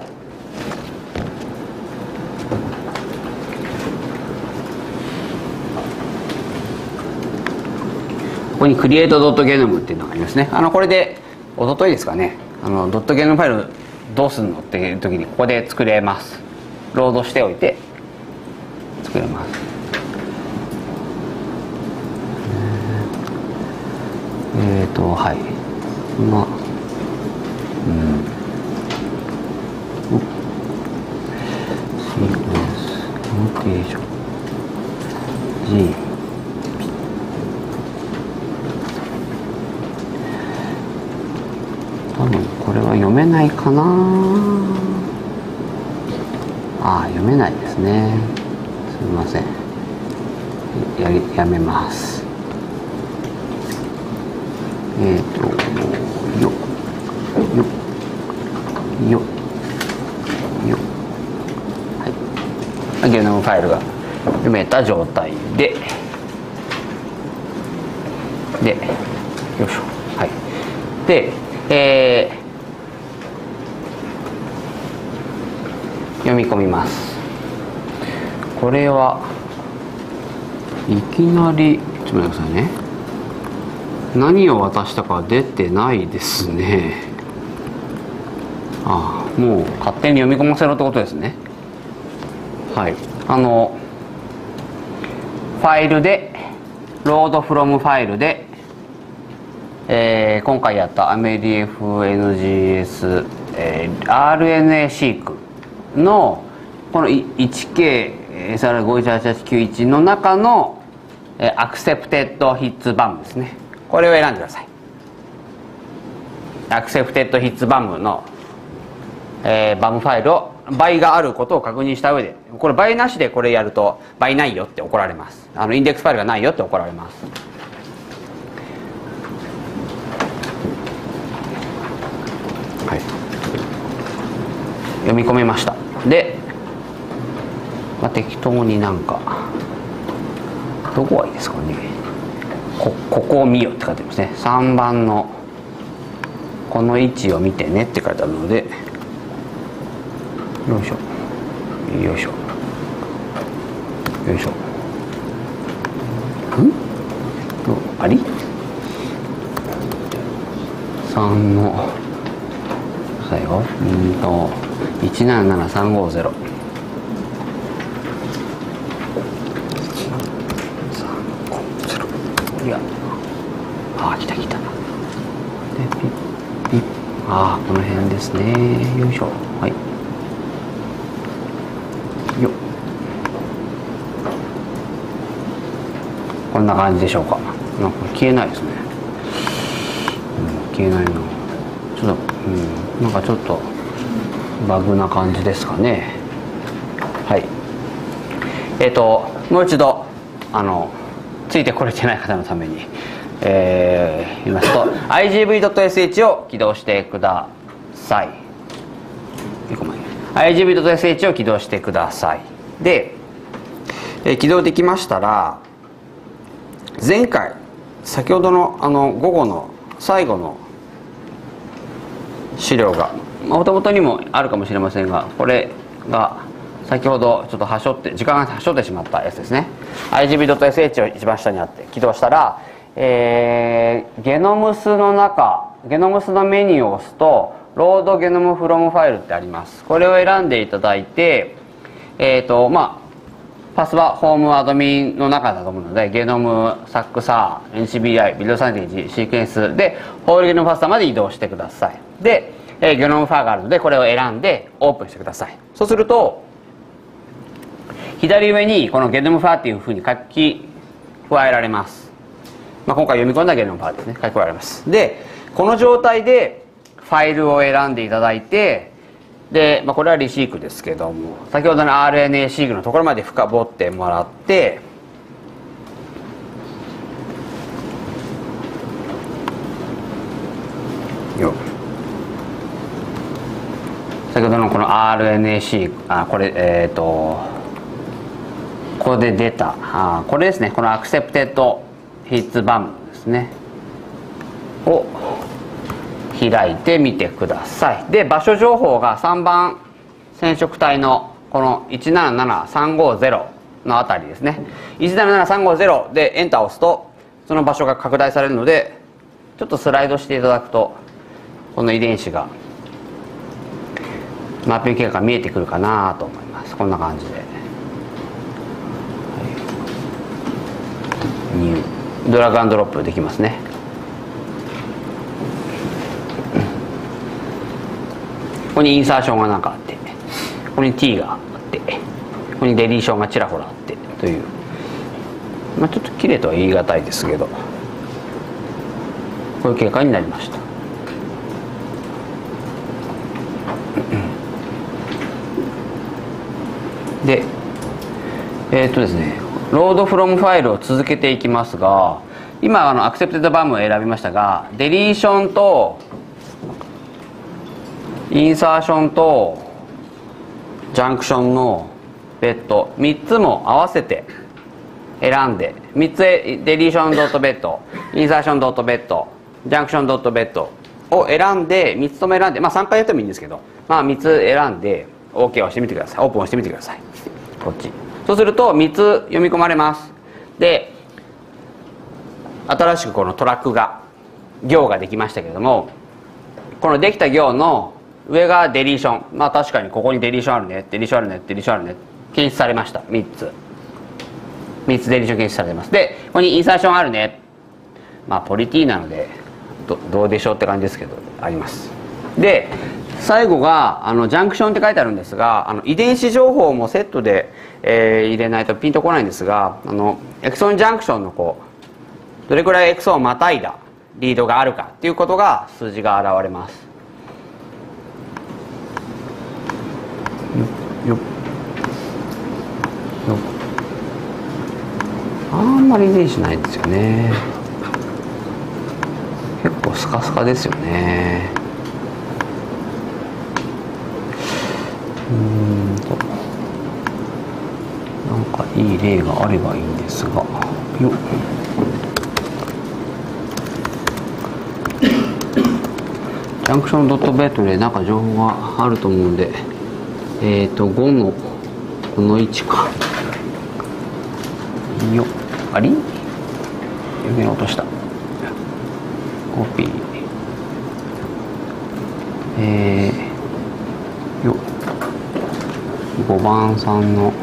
ここに create.genome っていうのがありますね。これで一昨日ですかね、ドットゲノムファイルどうするのっていう時にここで作れます。ロードしておいて作れます。はい。シークエンス、ノーテーション、G。多分これは読めないかな。読めないですね。すみません。やめます。はい。ゲノムファイルが読めた状態で、よいしょ。はい。で、読み込みます。これはいきなりちょっと待ってくださいね。何を渡したか出てないですね。もう勝手に読み込ませろってことですね。はい。ファイルでロードフロムファイルで、今回やったアメリ FNGS、RNA シークのこの 1K-SR518891 の中のアクセプテッドヒッツバムですね。これを選んでください。アクセプテッドヒッツバムの、バムファイルを倍があることを確認した上で、これ倍なしでこれやると倍ないよって怒られます。インデックスファイルがないよって怒られます。はい、読み込めました。で、適当になんかどこがいいですかね。ここを見よって書いてますね。3番のこの位置を見てねって書いてあるので、よいしょよいしょよいしょ。あり3の最後177350、いや、来た来た。でピッピッ、この辺ですね。よいしょ。はいよっ、こんな感じでしょうか。なんか消えないですね。消えないな。ちょっと、なんかちょっとバグな感じですかね。はい。もう一度ついてこれてない方のために、言いますとigv.sh を起動してください。igv.sh を起動してください。で、起動できましたら、前回先ほどの午後の最後の資料がお手元にもあるかもしれませんが、これが先ほどちょっと時間がはしょってしまったやつですね。 IGB.sh を一番下にあって起動したら、ゲノムスのメニューを押すとロードゲノムフロムファイルってあります。これを選んでいただいて、パスはホームアドミンの中だと思うので、ゲノム、サックサー、NCBI、ビデオサイテージ、シークエンスでホールゲノムファスターまで移動してください。で、ゲノムファーがあるのでこれを選んでオープンしてください。そうすると左上にこのゲノムファーっていうふうに書き加えられます。今回読み込んだゲノムファーですね、書き加えられます。でこの状態でファイルを選んでいただいて、で、これはリシークですけども、先ほどの RNA シークのところまで深掘ってもらって、先ほどのこの RNA シーク、ここで出たこれですね、このアクセプテッドヒッツバムですねを開いてみてください。で場所情報が3番染色体のこの177350のあたりですね。177350でエンターを押すとその場所が拡大されるので、ちょっとスライドしていただくとこの遺伝子がマッピング結果が見えてくるかなと思います。こんな感じで、ニュードラッグアンドロップできますね。ここにインサーションがなんかあって、ここに T があって、ここにデリーションがちらほらあってという、ちょっと綺麗とは言い難いですけど、こういう結果になりました。でですね、ロードフロムファイルを続けていきますが、今アクセプテッドバムを選びましたが、デリーションとインサーションとジャンクションのベッド3つも合わせて選んで、3つデリーションドットベッド、インサーションドットベッド、ジャンクションドットベッドを選んで、3つとも選んで、3回やってもいいんですけど、3つ選んで OK を押してみてください。オープンをしてみてください。こっち。そうすると3つ読み込まれます。で新しくこのトラックが行ができましたけれども、このできた行の上がデリーション、確かにここにデリーションあるね、デリーションあるね、デリーションあるね、検出されました。3つデリーション検出されてます。でここにインサーションあるね、ポリティなのでどうでしょうって感じですけどあります。で最後がジャンクションって書いてあるんですが、遺伝子情報もセットで、入れないとピンとこないんですが、エクソンジャンクションのどれくらいエクソンをまたいだリードがあるかっていうことが数字が現れます。あんまり遺伝子ないんですよね。結構スカスカですよね。なんかいい例があればいいんですが、ジャンクションドットベッドでなんか情報があると思うんで、5のこの1かよ、あり読み落とした。コピーよ5番さんのよ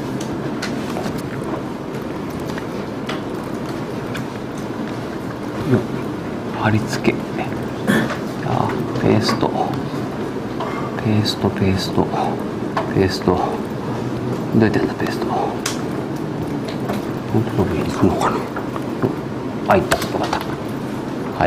貼り付け、ペーストペーストペーストペースト、どうやってやんだペースト、本当どこに行くのかな。あ、いった、よかった。はい、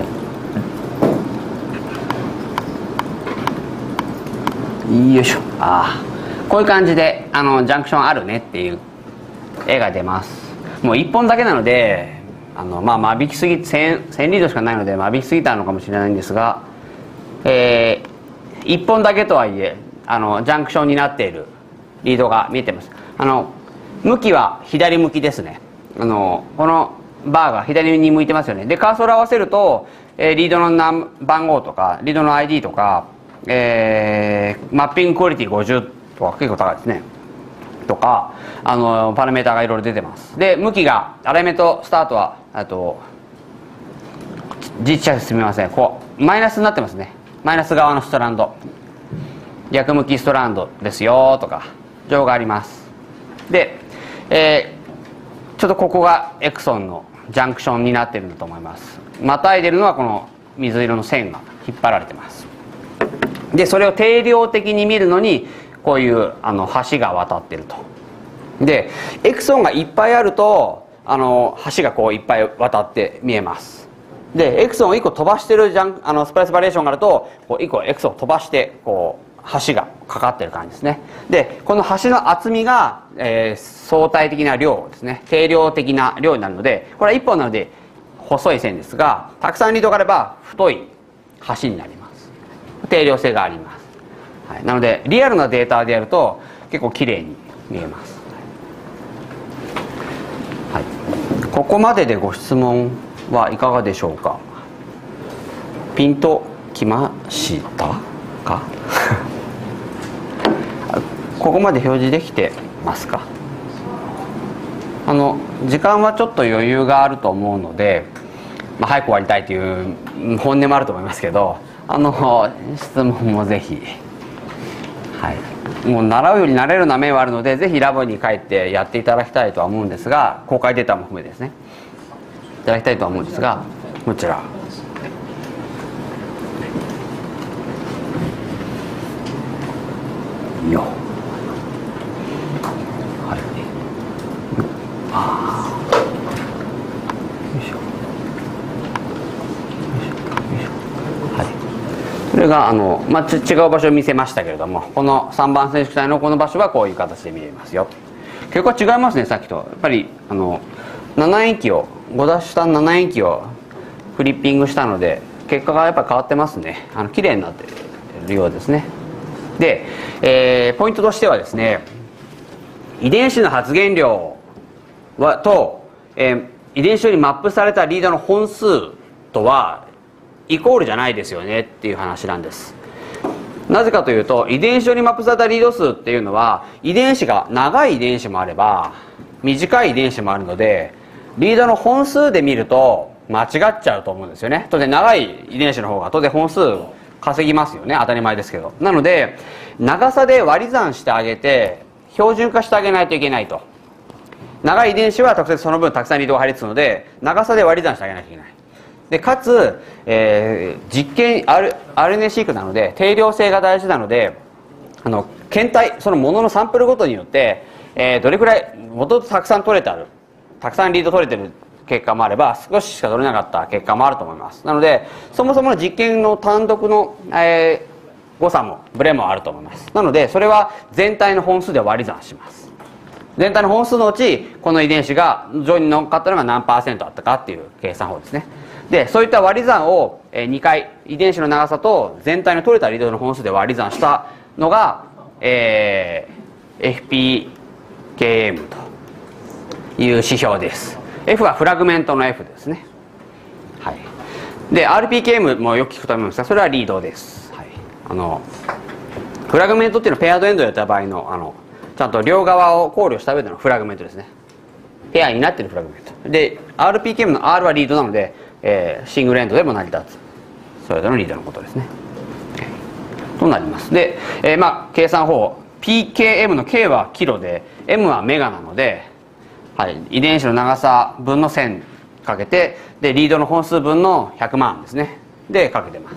よいしょ。こういう感じでジャンクションあるねっていう絵が出ます。もう1本だけなので間引きすぎ1000リードしかないので間引きすぎたのかもしれないんですが、1本だけとはいえジャンクションになっているリードが見えてます。向きは左向きですね。このバーが左に向いてますよね。でカーソル合わせるとリードの番号とかリードの ID とか、マッピングクオリティ50とか結構高いですねとか、パラメータがいろいろ出てます。で向きがアライメントスタートは実写すみません、こうマイナスになってますね。マイナス側のストランド、逆向きストランドですよとか情報があります。で、ちょっとここがエクソンのジャンクションになっているんだと思います。またいでるのはこの水色の線が引っ張られてます。でそれを定量的に見るのにこういう橋が渡ってると。でエクソンがいっぱいあると橋がこういっぱい渡って見えます。でエクソンを1個飛ばしてるスプライスバリエーションがあるとこう1個エクソンを飛ばしてこう橋がかかってる感じですね。でこの橋の厚みが、相対的な量ですね、定量的な量になるので、これは1本なので細い線ですが、たくさんリードがあれば太い橋になります。定量性があります、はい、なのでリアルなデータでやると結構綺麗に見えます、はい、ここまででご質問はいかがでしょうか。ピンときましたかここまで表示できてますか。時間はちょっと余裕があると思うので、早く終わりたいという本音もあると思いますけど、質問もぜひ、はい、もう習うより慣れるな面はあるので、ぜひラボに帰ってやっていただきたいとは思うんですが、公開データも含めてですねいただきたいとは思うんですが、こちらよ、はい、よいしょ、はい、それが違う場所を見せましたけれども、この3番染色体のこの場所はこういう形で見えますよ。結構違いますね、さっきと。やっぱり7塩基を5下7塩基をフリッピングしたので結果がやっぱ変わってますね。綺麗になっているようですね。で、ポイントとしてはですね、遺伝子の発現量と、遺伝子上にマップされたリードの本数とはイコールじゃないですよねっていう話なんです。なぜかというと、遺伝子上にマップされたリード数っていうのは遺伝子が長い遺伝子もあれば短い遺伝子もあるので、リードの本数で見ると間違っちゃうと思うんですよね。当然長い遺伝子の方が当然本数稼ぎますよね、当たり前ですけど。なので長さで割り算してあげて標準化してあげないといけないと。長い遺伝子は直接その分たくさんリードが入りつつので、長さで割り算してあげなきゃいけない。でかつ、実験 RNA シークなので定量性が大事なので、検体そのもののサンプルごとによって、どれくらいもともとたくさん取れてある、たくさんリード取れてる結果もあれば少ししか取れなかった結果もあると思います。なのでそもそもの実験の単独の、誤差もブレもあると思います。なのでそれは全体の本数で割り算します。全体の本数のうちこの遺伝子が上に乗っかったのが何%あったかっていう計算法ですね。でそういった割り算を2回遺伝子の長さと全体の取れたリードの本数で割り算したのが、FPKM という指標です。F はフラグメントの F ですね。はい、で RPKM もよく聞くと思いますが、それはリードです。はい、フラグメントっていうのはペアドエンドでやった場合のちゃんと両側を考慮した上でのフラグメントですね。ペアになっているフラグメントで、 RPKM の R はリードなので、シングルエンドでも成り立つそれぞれのリードのことですね、となります。で、計算法 PKM の K はキロで M はメガなので、はい、遺伝子の長さ分の1000かけて、でリードの本数分の100万ですねでかけてます。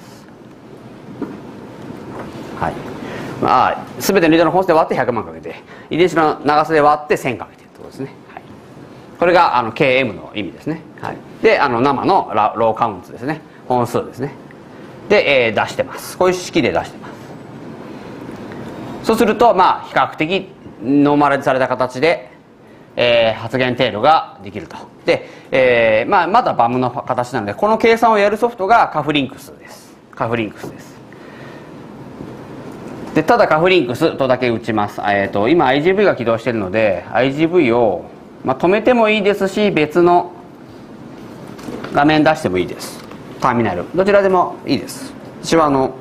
はい、全てのリードの本数で割って100万かけて、遺伝子の長さで割って1000かけてということですね。はい、これがKM の意味ですね。はい、で生のローカウントですね、本数ですね。で、出してます。こういう式で出してます。そうすると比較的ノーマライズされた形で、発現程度ができると。で、まだバムの形なので、この計算をやるソフトがカフリンクスです。カフリンクスです。でただカフリンクスとだけ打ちます。今 IGV が起動しているので IGV を、止めてもいいですし別の画面出してもいいです。 ターミナル、どちらでもいいです。私は後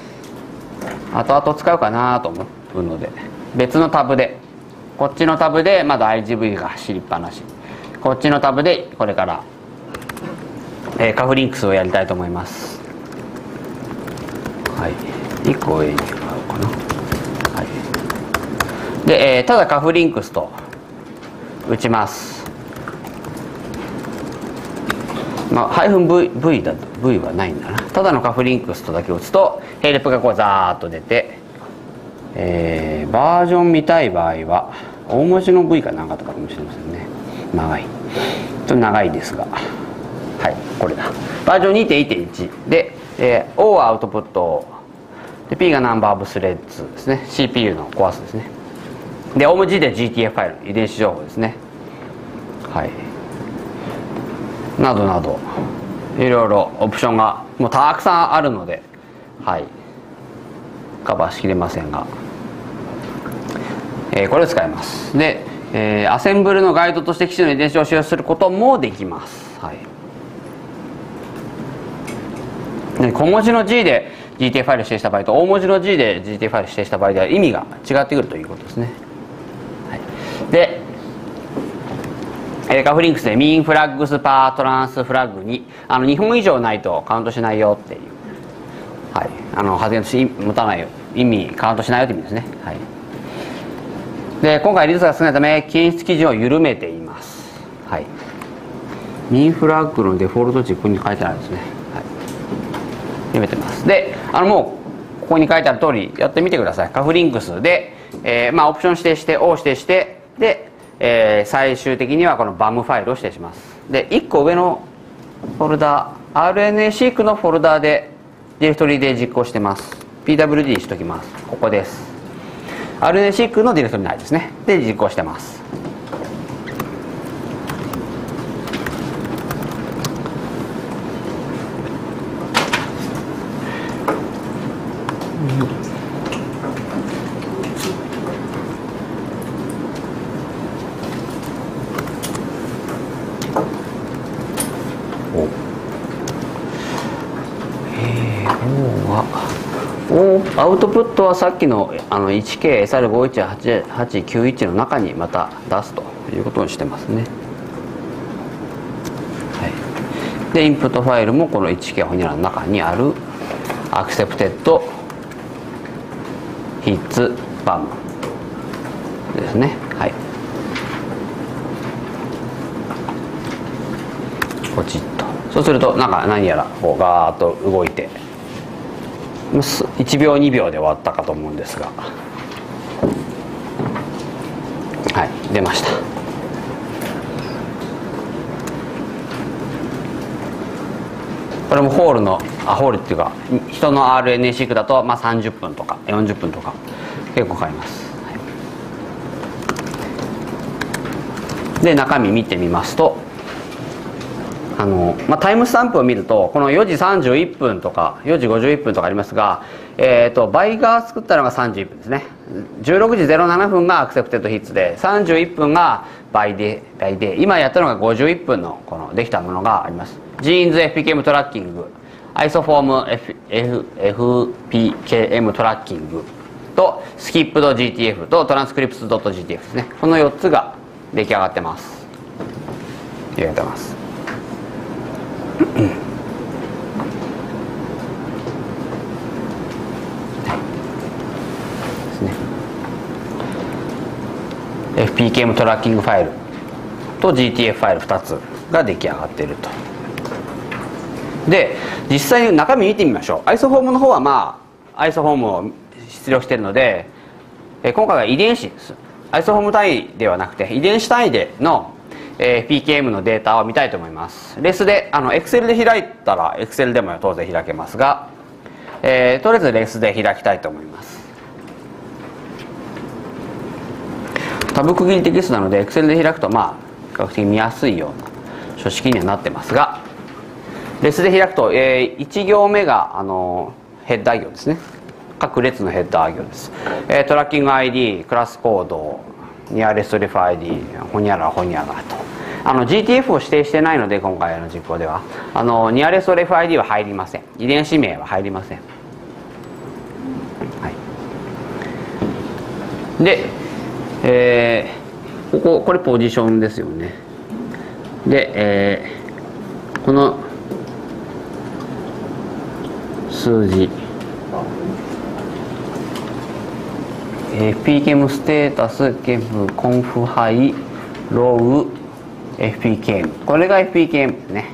々使うかなと思うので、別のタブで、こっちのタブでまだ IGV が走りっぱなし、こっちのタブでこれから、カフリンクスをやりたいと思います。はい、1個上に買おうかな。はい、で、ただカフリンクスと打ちます。まあ、-V だと V はないんだな。ただのカフリンクスとだけ打つとヘルプがこうザーッと出て、バージョン見たい場合は大文字の V かなんかとかかもしれませんね。長い、ちょっと長いですが、はい、これだ。バージョン 2.1 で、O はアウトプットで、 P がナンバーオブスレッズですね。 CPU のコア数ですね。で OMG で GTF ファイル、遺伝子情報ですね。はい、などなどいろいろオプションがもうたくさんあるので、はい、カバーしきれませんが、これを使います。で、アセンブルのガイドとして機種の遺伝子を使用することもできます。はい、で小文字の G で GTF ファイル指定した場合と大文字の G で GTF ファイル指定した場合では意味が違ってくるということですね。はい、でカフリンクスでミンフラッグスパートランスフラッグに2本以上ないとカウントしないよっていう、はい、発言として持たないよ、意味カウントしないよって意味ですね。はい、で今回率が少ないため検出基準を緩めています。はい、ミンフラッグのデフォルト値ここに書いてあるんですね。はい、緩めてます。でもうここに書いてある通りやってみてください。カフリンクスで、オプション指定して O 指定してで、最終的にはこの BAM ファイルを指定します。で1個上のフォルダ RNA-seq のフォルダでディレクトリで実行してます。 PWD にしときます。ここです。 RNA-seq のディレクトリ内ですね。で実行してます。アウトプットはさっきの1K-SR518891 の中にまた出すということにしてますね。はい、でインプットファイルもこの 1K ホニャラの中にある Accepted Hits BAM ですね。はい、ポチッと、そうすると何やらこうガーッと動いて1秒2秒で終わったかと思うんですが、はい、出ました。これもホールっていうか人の RNA-seq だと30分とか40分とか結構かかります。はい、で中身見てみますとタイムスタンプを見るとこの4時31分とか4時51分とかありますが、バイが作ったのが31分ですね。16時07分がアクセプテッドヒッツで31分がバイで今やったのが51分のこのできたものがあります。ジーンズ FPKM トラッキング、アイソフォーム FPKM トラッキングとスキップド GTF とトランスクリプス .GTF ですね。この4つが出来上がってます。出来上がってます。ですね。FPKM トラッキングファイルと GTF ファイル2つが出来上がっていると。で実際に中身見てみましょう。アイソフォームの方はアイソフォームを出力しているので、今回は遺伝子です。アイソフォーム単位ではなくて遺伝子単位でのPKM のデータを見たいと思います。レスでExcel で開いたら Excel でも当然開けますが、とりあえずレスで開きたいと思います。タブ区切りテキストなので Excel で開くと比較的見やすいような書式にはなってますが、レスで開くと、1行目がヘッダー行ですね。各列のヘッダー行です。トラッキング ID、クラスコード、ニアレストリフ ID、ホニャラホニャラと GTF を指定してないので、今回の実行ではニアレスト RFID は入りません。遺伝子名は入りません。はい、で、これポジションですよね。で、この数字FPKM ステータスケフコンフハイロー FPKM、 これが FPKM ですね。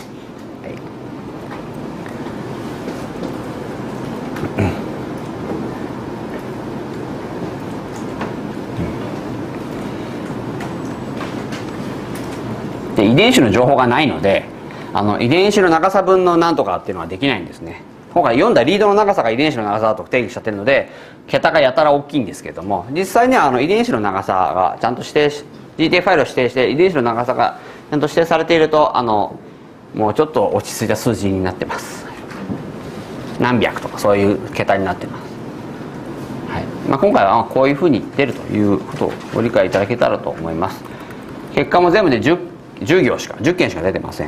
で遺伝子の情報がないので遺伝子の長さ分のなんとかっていうのはできないんですね。今回読んだリードの長さが遺伝子の長さだと定義しちゃってるので桁がやたら大きいんですけれども、実際には遺伝子の長さがちゃんと指定し GTF ファイルを指定して遺伝子の長さがちゃんと指定されているともうちょっと落ち着いた数字になってます。何百とかそういう桁になってます。はい、今回はこういうふうに出るということをご理解いただけたらと思います。結果も全部で10件しか出てません。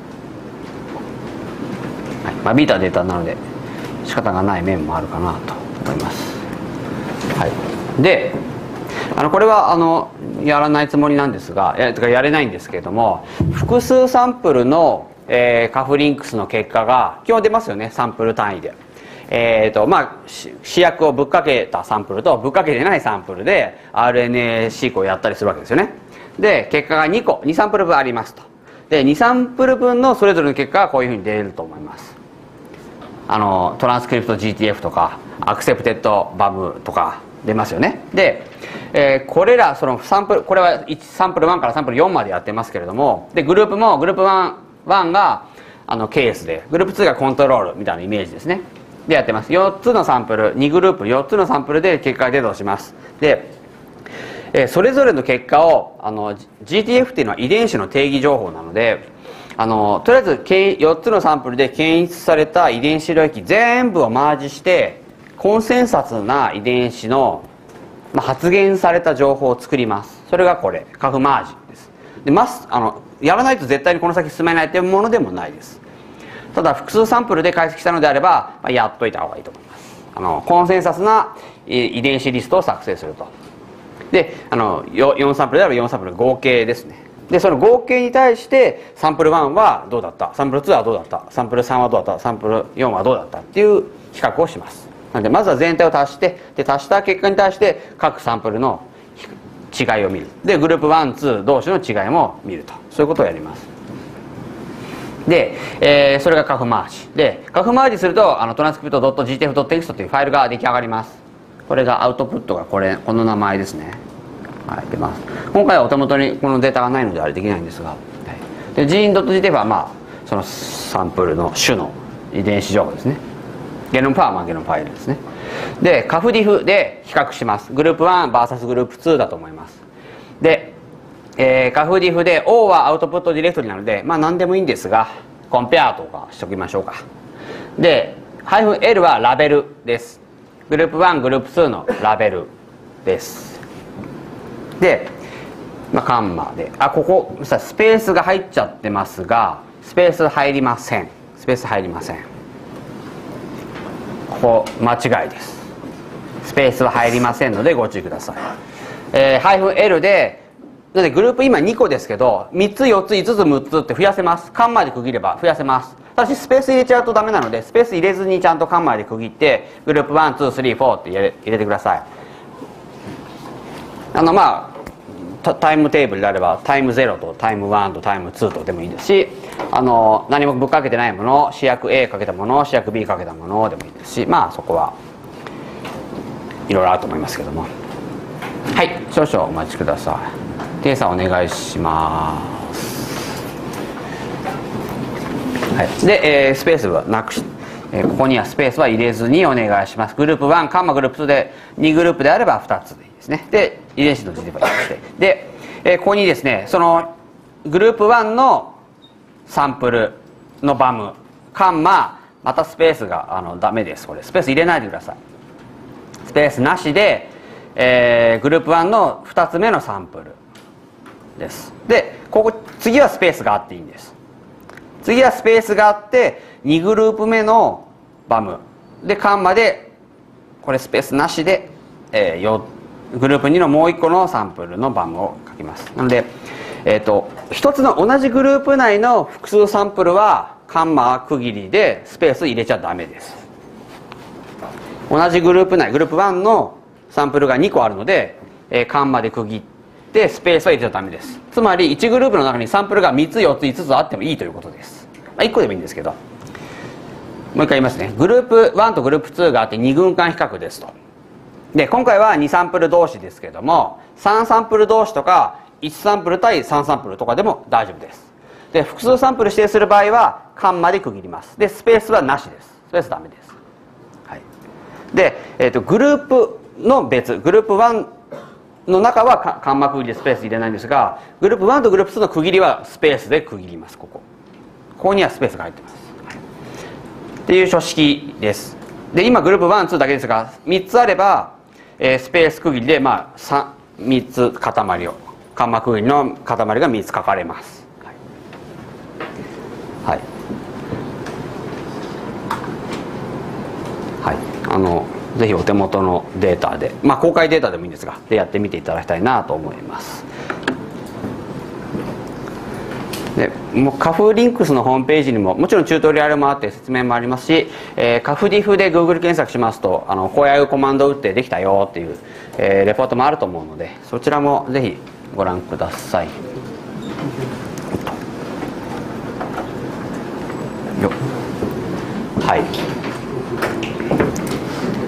はい、ビータデータなので仕方がない面もあるかなと思います。はい、でこれはやらないつもりなんですがやれないんですけれども、複数サンプルの、カフリンクスの結果が基本出ますよね、サンプル単位で。試薬をぶっかけたサンプルとぶっかけてないサンプルで RNA シークをやったりするわけですよね。で結果が2サンプル分ありますと。で2サンプル分のそれぞれの結果がこういうふうに出ると思います。トランスクリプト GTF とかアクセプテッドバムとか出ますよね。で、これらそのサンプル、これはサンプル1からサンプル4までやってますけれども、でグループもグループ1がケースでグループ2がコントロールみたいなイメージですね。でやってます。4つのサンプル、2グループ4つのサンプルで結果が出たとします。でそれぞれの結果をGTF っていうのは遺伝子の定義情報なのでとりあえず4つのサンプルで検出された遺伝子領域全部をマージしてコンセンサスな遺伝子の発現された情報を作ります。それがこれカフマージです。でやらないと絶対にこの先進めないというものでもないです。ただ複数サンプルで解析したのであれば、やっといた方がいいと思います。コンセンサスな遺伝子リストを作成すると。で4サンプルであれば4サンプル合計ですね。でその合計に対してサンプル1はどうだった、サンプル2はどうだった、サンプル3はどうだった、サンプル4はどうだったっていう比較をします。なのでまずは全体を足して、で足した結果に対して各サンプルの違いを見る。でグループ1、2同士の違いも見ると、そういうことをやります。で、それがカフマージで、カフマージするとトランスクリプト .gtf.text というファイルが出来上がります。これがアウトプットがこの名前ですね。はい、出ます。今回はお手元にこのデータがないのであれできないんですが、はい、で gene.gtf はそのサンプルの種の遺伝子情報ですね。ゲノムファーはゲノムファイルですね。でカフディフで比較します。グループ 1vs グループ2だと思います。で、カフディフで O はアウトプットディレクトリなので何でもいいんですがコンペアとかしておきましょうか。で -L はラベルです。グループ1グループ2のラベルです。で、カンマでここスペースが入っちゃってますがスペース入りません。スペース入りません。ここ間違いです。スペースは入りませんのでご注意ください。-L でグループ今2個ですけど3つ4つ5つ6つって増やせます。カンマで区切れば増やせます。ただしスペース入れちゃうとダメなのでスペース入れずにちゃんとカンマで区切ってグループ1、2、3、4って入れてください。タイムテーブルであればタイム0とタイム1とタイム2とでもいいですし何もぶっかけてないもの、試薬 A かけたもの、試薬 B かけたものでもいいですし、そこはいろいろあると思いますけども、はい、少々お待ちください。テイさんお願いします。はい、で、スペースはなくしここにはスペースは入れずにお願いします。グループ1カンマグループ2で2グループであれば2つでいいですね。で遺伝子の GTF をしてで、ここにですねそのグループ1のサンプルのバムカンマまたスペースがダメです。これスペース入れないでください。スペースなしで、グループ1の2つ目のサンプルです。で次はスペースがあっていいんです。次はスペースがあって2グループ目のバムでカンマでこれスペースなしで、グループ2のもう1個のサンプルのバムを書きます。なので、一つの同じグループ内の複数サンプルはカンマ区切りでスペース入れちゃダメです。同じグループ内グループ1のサンプルが2個あるので、カンマで区切ってスペースは入れちゃダメです。つまり1グループの中にサンプルが3つ4つ5つあってもいいということです。1個でもいいんですけど、もう一回言いますね。グループ1とグループ2があって2群間比較ですと。で今回は2サンプル同士ですけれども、3サンプル同士とか1サンプル対3サンプルとかでも大丈夫です。で複数サンプル指定する場合はカンマで区切ります。でスペースはなしです。スペースダメです。はい、で、グループの別グループ1の中はカンマ区切りでスペース入れないんですが、グループ1とグループ2の区切りはスペースで区切ります。ここにはスペースが入ってます。はい、っていう書式です。で今グループ1、2だけですが3つあれば、スペース区切りで、3つ塊をカンマ区切りの塊が3つ書かれます。はい、はい、ぜひお手元のデータで、公開データでもいいんですがでやってみていただきたいなと思います。でもうカフリンクスのホームページにももちろんチュートリアルもあって説明もありますし、カフディフで Google 検索しますとこういうコマンドを打ってできたよっていう、レポートもあると思うのでそちらもぜひご覧ください。はい、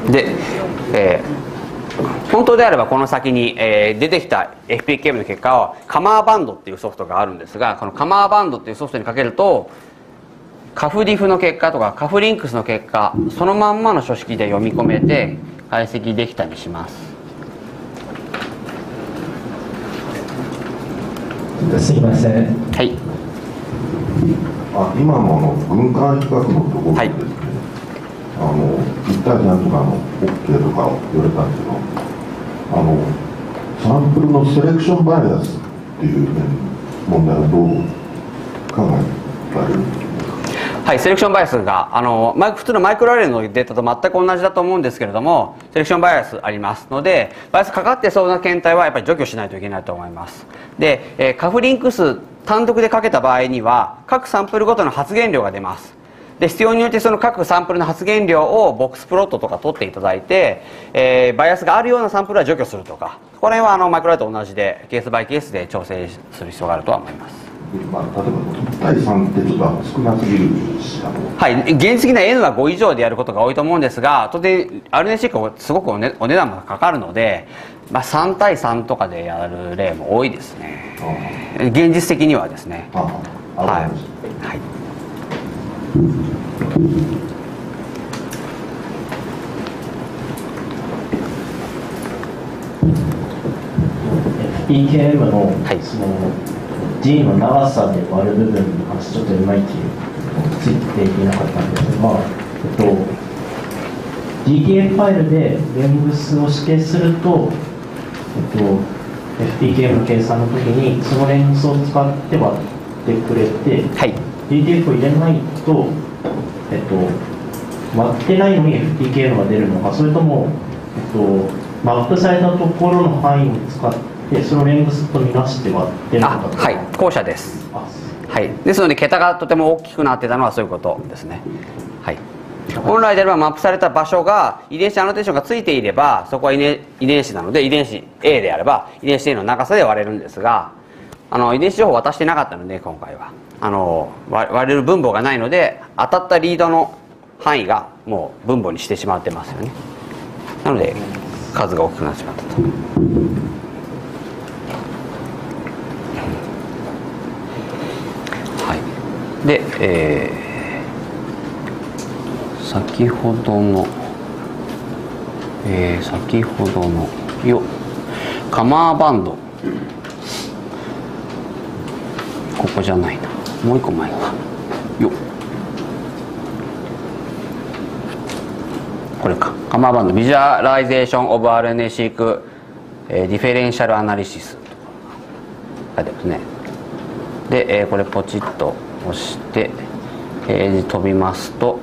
で、本当であればこの先に、出てきた FPKM の結果をカマーバンドっていうソフトがあるんですが、このカマーバンドっていうソフトにかけるとカフディフの結果とかカフリンクスの結果そのまんまの書式で読み込めて解析できたりします。 すいません。 はい。 今の軍艦比較のところでですね、一体何とかOK とか言われたんですけど、サンプルのセレクションバイアスっていう問題はどう考えられるんですか？ はい、セレクションバイアスが普通のマイクロアレイのデータと全く同じだと思うんですけれども、セレクションバイアスありますのでバイアスかかってそうな検体はやっぱり除去しないといけないと思います。で、カフリンクス単独でかけた場合には各サンプルごとの発現量が出ます。で必要によってその各サンプルの発現量をボックスプロットとか取っていただいて、バイアスがあるようなサンプルは除去するとか、この辺はマイクロアレイと同じでケースバイケースで調整する必要があるとは思います。 例えば1対3ってちょっと少なすぎるし、 はい、現実的な N は5以上でやることが多いと思うんですが、当然 RNA-seq はすごくお値段もかかるので、3対3とかでやる例も多いですね。現実的にはですね。はい。 PKM のその G の長さで割る部分に関してちょっといまいちついていけなかったんですが、DTF ファイルでレングスを指定すると、FPKM の計算の時にそのレングスを使って割ってくれて、 はい、 DTF を入れないと、割ってないのに FPKM が出るのか、それとも、マップされたところの範囲を使ってそのレングスとみなして割ってるのか。 はい、後者です。はい、ですので桁がとても大きくなってたのはそういうことですね。はい、本来であればマップされた場所が遺伝子アノテーションがついていればそこは遺伝子なので遺伝子 A であれば遺伝子 A の長さで割れるんですが、遺伝子情報を渡してなかったので今回は割れる分母がないので当たったリードの範囲がもう分母にしてしまってますよね。なので数が大きくなってしまったと。はい、で、先ほどのカマーバンド、ここじゃないな、もう一個前かよ、これか、カマーバンドビジュアライゼーションオブ RNA-seq ディフェレンシャルアナリシス。 書いてますね。で、これポチッと押してページ飛びますと、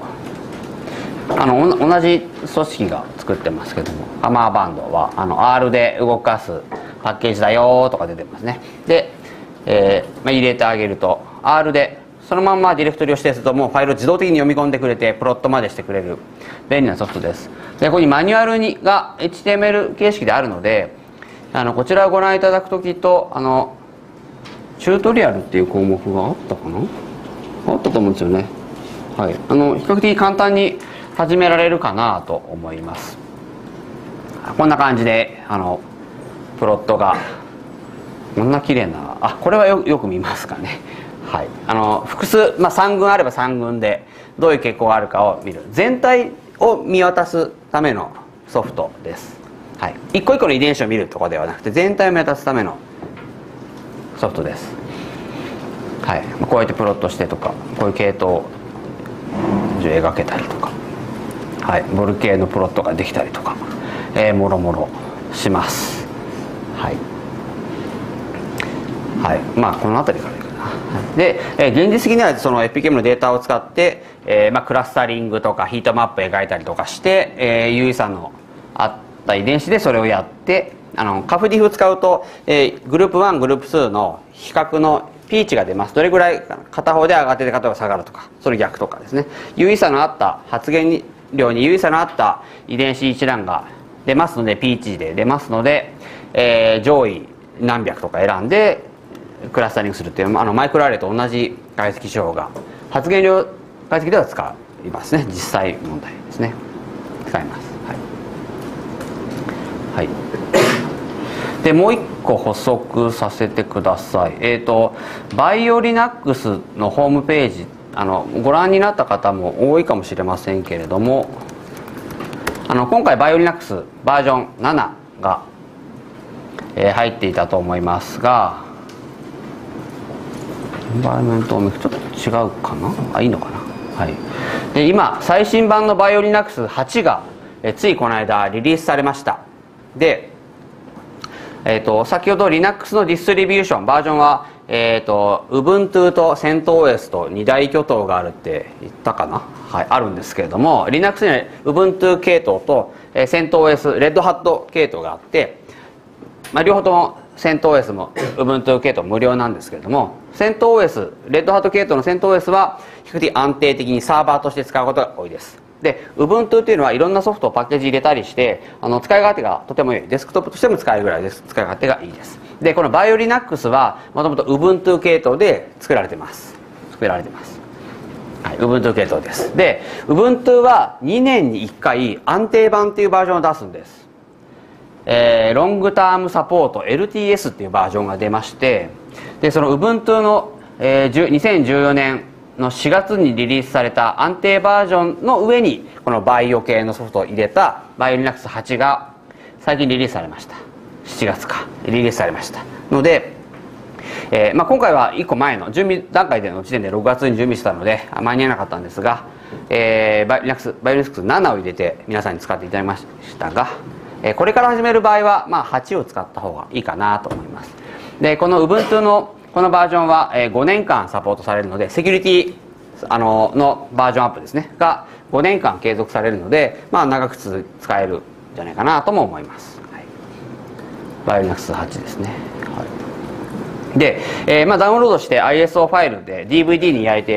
同じ組織が作ってますけども、ハマーバンドはR で動かすパッケージだよとか出てますね。で、入れてあげると R でそのままディレクトリを指定すると、もうファイルを自動的に読み込んでくれてプロットまでしてくれる便利なソフトです。でここにマニュアルが HTML 形式であるので、こちらをご覧いただくときとチュートリアルっていう項目があったかな、あったと思うんですよね。はい、比較的簡単に始められるかなと思います。こんな感じでプロットがこんな綺麗な、これはよく見ますかね。はい、複数、3群あれば3群でどういう傾向があるかを見る、全体を見渡すためのソフトです。はい、一個一個の遺伝子を見るとかではなくて全体を見渡すためのソフトです。はい、こうやってプロットしてとか、こういう系統を描けたりとか、はい、ボル系のプロットができたりとか、もろもろします。はい、はい、この辺りからいいかな。で、現実的にはその FPGA のデータを使って、クラスタリングとかヒートマップ描いたりとかして、優位差のあった遺伝子でそれをやって、カフディフ使うと、グループ1グループ2の比較のピーチが出ます。どれぐらい片方で上がってて片方が下がるとか、それ逆とかですね、優位差のあった発現量に優位差のあった遺伝子一覧が出ますので、ピーチで出ますので、上位何百とか選んでクラスタリングするっていうマイクロアレイと同じ解析手法が発現量解析では使いますね。実際問題ですね、使います。はい、はい、でもう一個補足させてください。バイオリナックスのホームページご覧になった方も多いかもしれませんけれども、今回バイオリナックスバージョン7が、入っていたと思いますが、エンバイロメントを見るとちょっと違うかな、いいのかな。はい、で今最新版のバイオリナックス8が、ついこの間リリースされました。で、先ほど Linux のディストリビューションバージョンはUbuntu と CentOS と2大巨頭があるって言ったかな、はい、あるんですけれども、 Linux には Ubuntu 系統と CentOS、Red Hat 系統があって、両方とも CentOS も Ubuntu 系統無料なんですけれども、CentOS、Red Hat 系統の CentOS は比較的安定的にサーバーとして使うことが多いです。で Ubuntu っていうのはいろんなソフトをパッケージ入れたりして使い勝手がとても良い、デスクトップとしても使えるぐらいです。使い勝手がいいです。でこのバイオリナックスはもともと Ubuntu 系統で作られてます。はい、Ubuntu 系統です。で Ubuntu は2年に1回安定版っていうバージョンを出すんです。ロングタームサポート LTS っていうバージョンが出まして、でその Ubuntu の、2014年の4月にリリースされた安定バージョンの上にこのバイオ系のソフトを入れたバイオリナックス8が最近リリースされました。7月かリリースされましたので、今回は1個前の準備段階での時点で6月に準備したので間に合わなかったんですが、バイオリナックス7を入れて皆さんに使っていただきましたが、これから始める場合は、8を使った方がいいかなと思います。でこの Ubuntu のこのバージョンは5年間サポートされるので、セキュリティのバージョンアップですねが5年間継続されるので、長く使えるんじゃないかなとも思います。はい、バイオリナックス8ですね。はい、で、ダウンロードして ISO ファイルで DVD に焼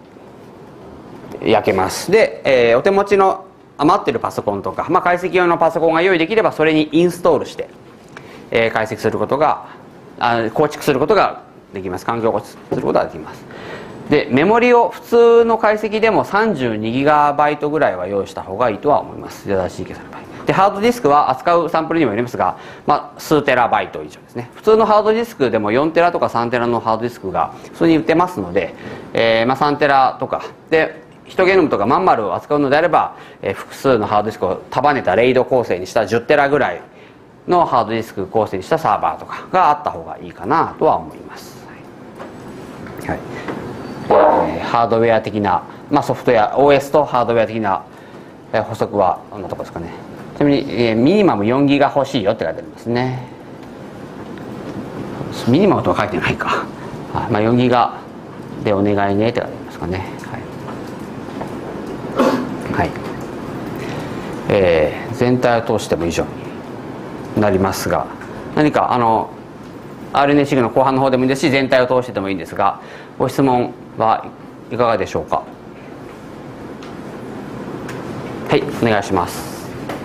けます。で、お手持ちの余ってるパソコンとか、解析用のパソコンが用意できればそれにインストールして、解析することが構築することができます。環境を構築することができます。でメモリを普通の解析でも 32GB ぐらいは用意した方がいいとは思います。正しい計算の場合で、ハードディスクは扱うサンプルにもよりますが、数テラバイト以上ですね。普通のハードディスクでも4テラとか3テラのハードディスクが普通に売ってますので、3テラとかで1ゲノムとかまん丸を扱うのであれば、複数のハードディスクを束ねたレイド構成にした10テラぐらいのハードディスク構成にしたサーバーとかがあった方がいいかなとは思います。はい、ハードウェア的な、ソフトウェア OS とハードウェア的な補足はこんなところですかね。ちなみに、ミニマム4ギガ欲しいよって書いてありますね。 ミニマムとは書いてないか。まあ、4ギガでお願いねって感じですかね。はい、全体を通しても以上になりますが、何かRNA-Sigの後半の方でもいいですし、全体を通してでもいいんですが、ご質問はいかがでしょうか。はい、お願いします。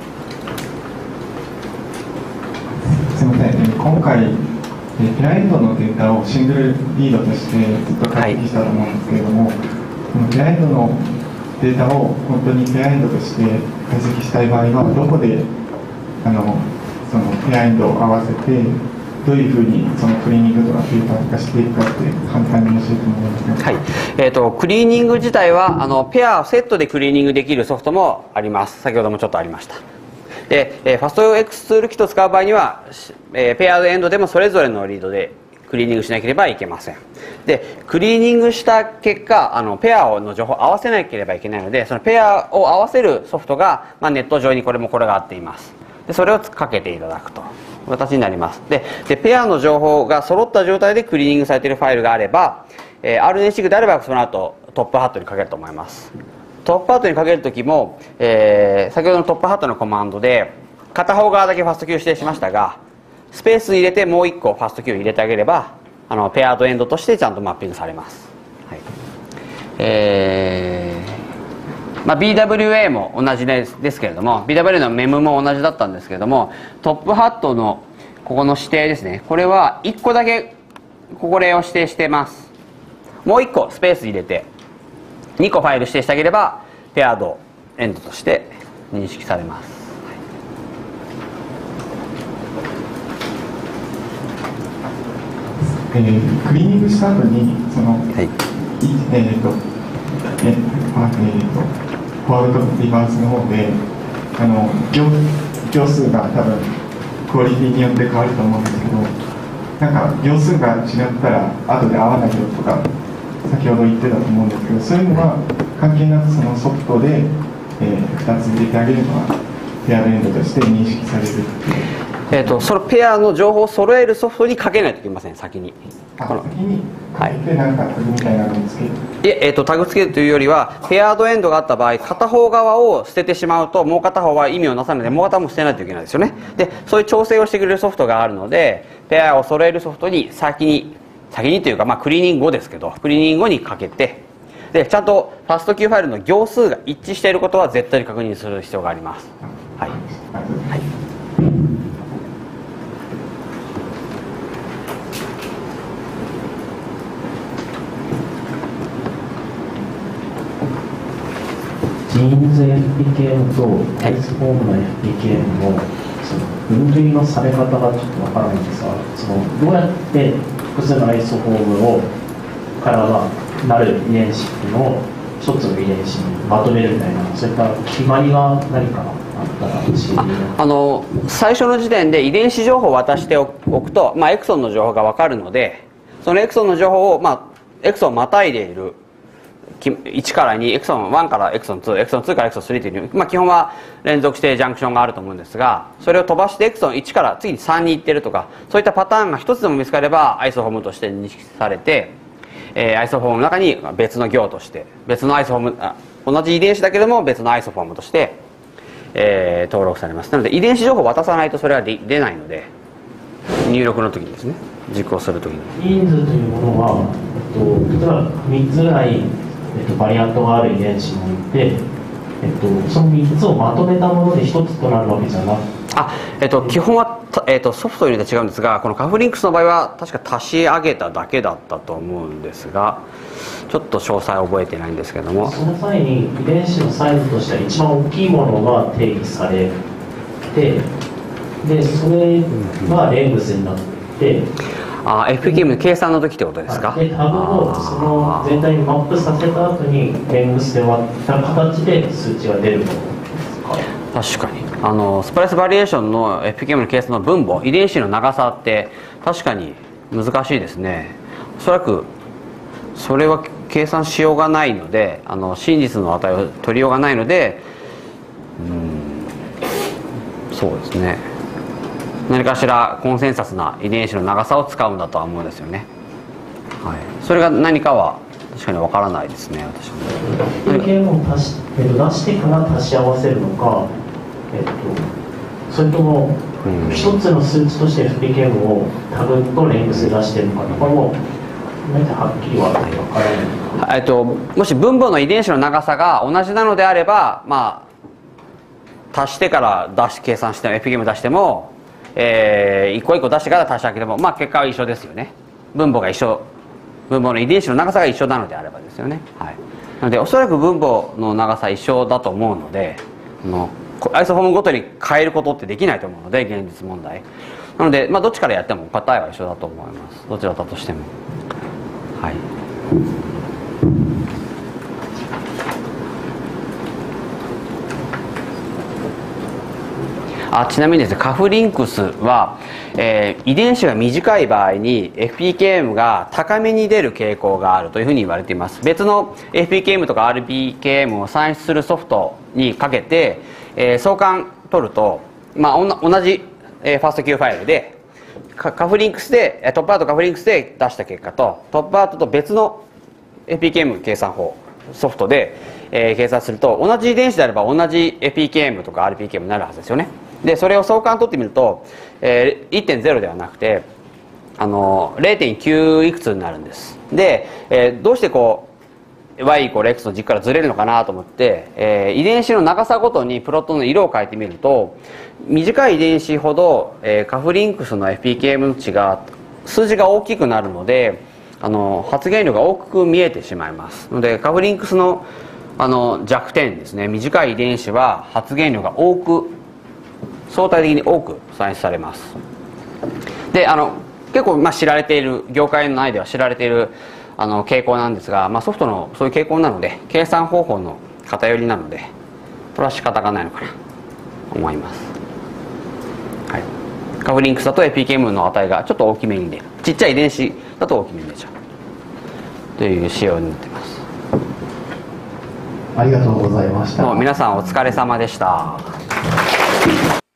すみません、今回ペアエンドのデータをシングルリードとしてずっと解析したと思うんですけれども、このペアエンドのデータを本当にペアエンドとして解析したい場合はどこでそのペアエンドを合わせてどういうふうにそのクリーニングとかフィルター化していくかって簡単に教えてもらえますか。 はい、クリーニング自体はペアセットでクリーニングできるソフトもあります。先ほどもちょっとありました。で、ファスト X ツールキットを使う場合には、ペアードエンドでもそれぞれのリードでクリーニングしなければいけません。で、クリーニングした結果、ペアの情報を合わせなければいけないので、そのペアを合わせるソフトが、ネット上にこれがあっています。で、それをかけていただくという形になります。で、ペアの情報が揃った状態でクリーニングされているファイルがあれば、RNA-Sig であればその後トップハットにかけると思います。トップハットにかけるときも、先ほどのトップハットのコマンドで片方側だけファスト Q 指定しましたが、スペース入れてもう1個ファスト Q 入れてあげればペアードエンドとしてちゃんとマッピングされます。はい、BWA も同じですけれども、 BWA のメムも同じだったんですけれども、トップハットのここの指定ですね、これは1個だけこれを指定してます。もう1個スペース入れて2個ファイル指定してあげればペアードエンドとして認識されます。 クリーニングした後にその、フォワードとリバースの方で行数が多分クオリティによって変わると思うんですけど、なんか行数が違ったら後で合わないよとか先ほど言ってたと思うんですけど、そういうのは関係なくそのソフトで、2つ入れてあげればペアエンドとして認識されるっていう。 そのペアの情報を揃えるソフトにかけないといけません。先に先にかけて何かタグみたいなのをつける。 タグつけるというよりは、ペアードエンドがあった場合、片方側を捨ててしまうともう片方は意味をなさないので、もう片方も捨てないといけないですよね。で、そういう調整をしてくれるソフトがあるので、ペアを揃えるソフトに先にというか、クリーニング後ですけど、クリーニング後にかけて、でちゃんとファスト Q ファイルの行数が一致していることは絶対に確認する必要があります。はい、はい、 ジーンズ FPKM とアイスフォームの FPKM のその分類のされ方がちょっとわからないんですが、どうやって複数のアイソフォームからなる遺伝子っていうのを一つの遺伝子にまとめるみたいな、そういった決まりが何かあったら教えて。 最初の時点で遺伝子情報を渡しておくと、エクソンの情報が分かるので、そのエクソンの情報を、エクソンをまたいでいる1から2、エクソン1からエクソン2、エクソン2からエクソン3という、基本は連続してジャンクションがあると思うんですが、それを飛ばしてエクソン1から次に3に行ってるとか、そういったパターンが一つでも見つかればアイソフォームとして認識されて、アイソフォームの中に別の行として別のアイソフォーム、同じ遺伝子だけども別のアイソフォームとして、登録されます。なので遺伝子情報を渡さないとそれは出ないので、入力の時にですね、実行する時に人数というものは、例えば3つぐらいバリアントがある遺伝子もいて、その3つをまとめたもので1つとなるわけじゃなくて、 基本は、ソフトによって違うんですが、このカフリンクスの場合は確か足し上げただけだったと思うんですが、ちょっと詳細覚えてないんですけども、 その際に遺伝子のサイズとしては一番大きいものが定義されて、でそれがレングスになって、 FPKM の計算の時ってことですか。 でタグをその全体にマップさせた後にレングスで割った形で数値が出るものですか。 確かにスプライスバリエーションの FPKM の計算の分母、遺伝子の長さって確かに難しいですね。おそらくそれは計算しようがないので、真実の値を取りようがないので、そうですね。 何かしらコンセンサスな遺伝子の長さを使うんだとは思うんですよね。はい、それが何かは確かにわからないですね、私も。 FPKM を出してから足し合わせるのか、それとも一つの数値として FPKM をタグとレングスで出してるのかとかも何かはっきりは分からない。 もし分母の遺伝子の長さが同じなのであれば、まあ足してから計算しても FPKM 出しても、一個一個出してから足してあげても、まあ結果は一緒ですよね。分母が一緒、分母の遺伝子の長さが一緒なのであればですよね。はい、なのでおそらく分母の長さ一緒だと思うので、アイソフォームごとに変えることってできないと思うので、現実問題なので、まあ、どっちからやっても答えは一緒だと思います。どちらだとしても。はい、ちなみにですね、カフリンクスは、遺伝子が短い場合に FPKM が高めに出る傾向があるというふうに言われています。別の FPKM とか RPKM を算出するソフトにかけて、相関取ると、まあ、同じ、ファースト Q ファイルでカフリンクスでトップアウトカフリンクスで出した結果とトップアウトと別の FPKM 計算法ソフトで、計算すると同じ遺伝子であれば同じ FPKM とか RPKM になるはずですよね。でそれを相関取ってみると、1.0 ではなくて0.9 いくつになるんです。で、どうしてこう y=x の軸からずれるのかなと思って、遺伝子の長さごとにプロットの色を変えてみると短い遺伝子ほど、カフリンクスの FPKM の値が数字が大きくなるので発現量が大きく見えてしまいますのでカフリンクスの弱点ですね、短い遺伝子は発現量が相対的に多く算出されます。で結構知られている業界の内では知られている傾向なんですが、ソフトのそういう傾向なので計算方法の偏りなのでこれは仕方がないのかなと思います。はい、カフリンクスだと FPKM の値がちょっと大きめに出る、ちっちゃい遺伝子だと大きめに出ちゃうという仕様になっています。 ありがとうございました。 皆さんお疲れ様でした。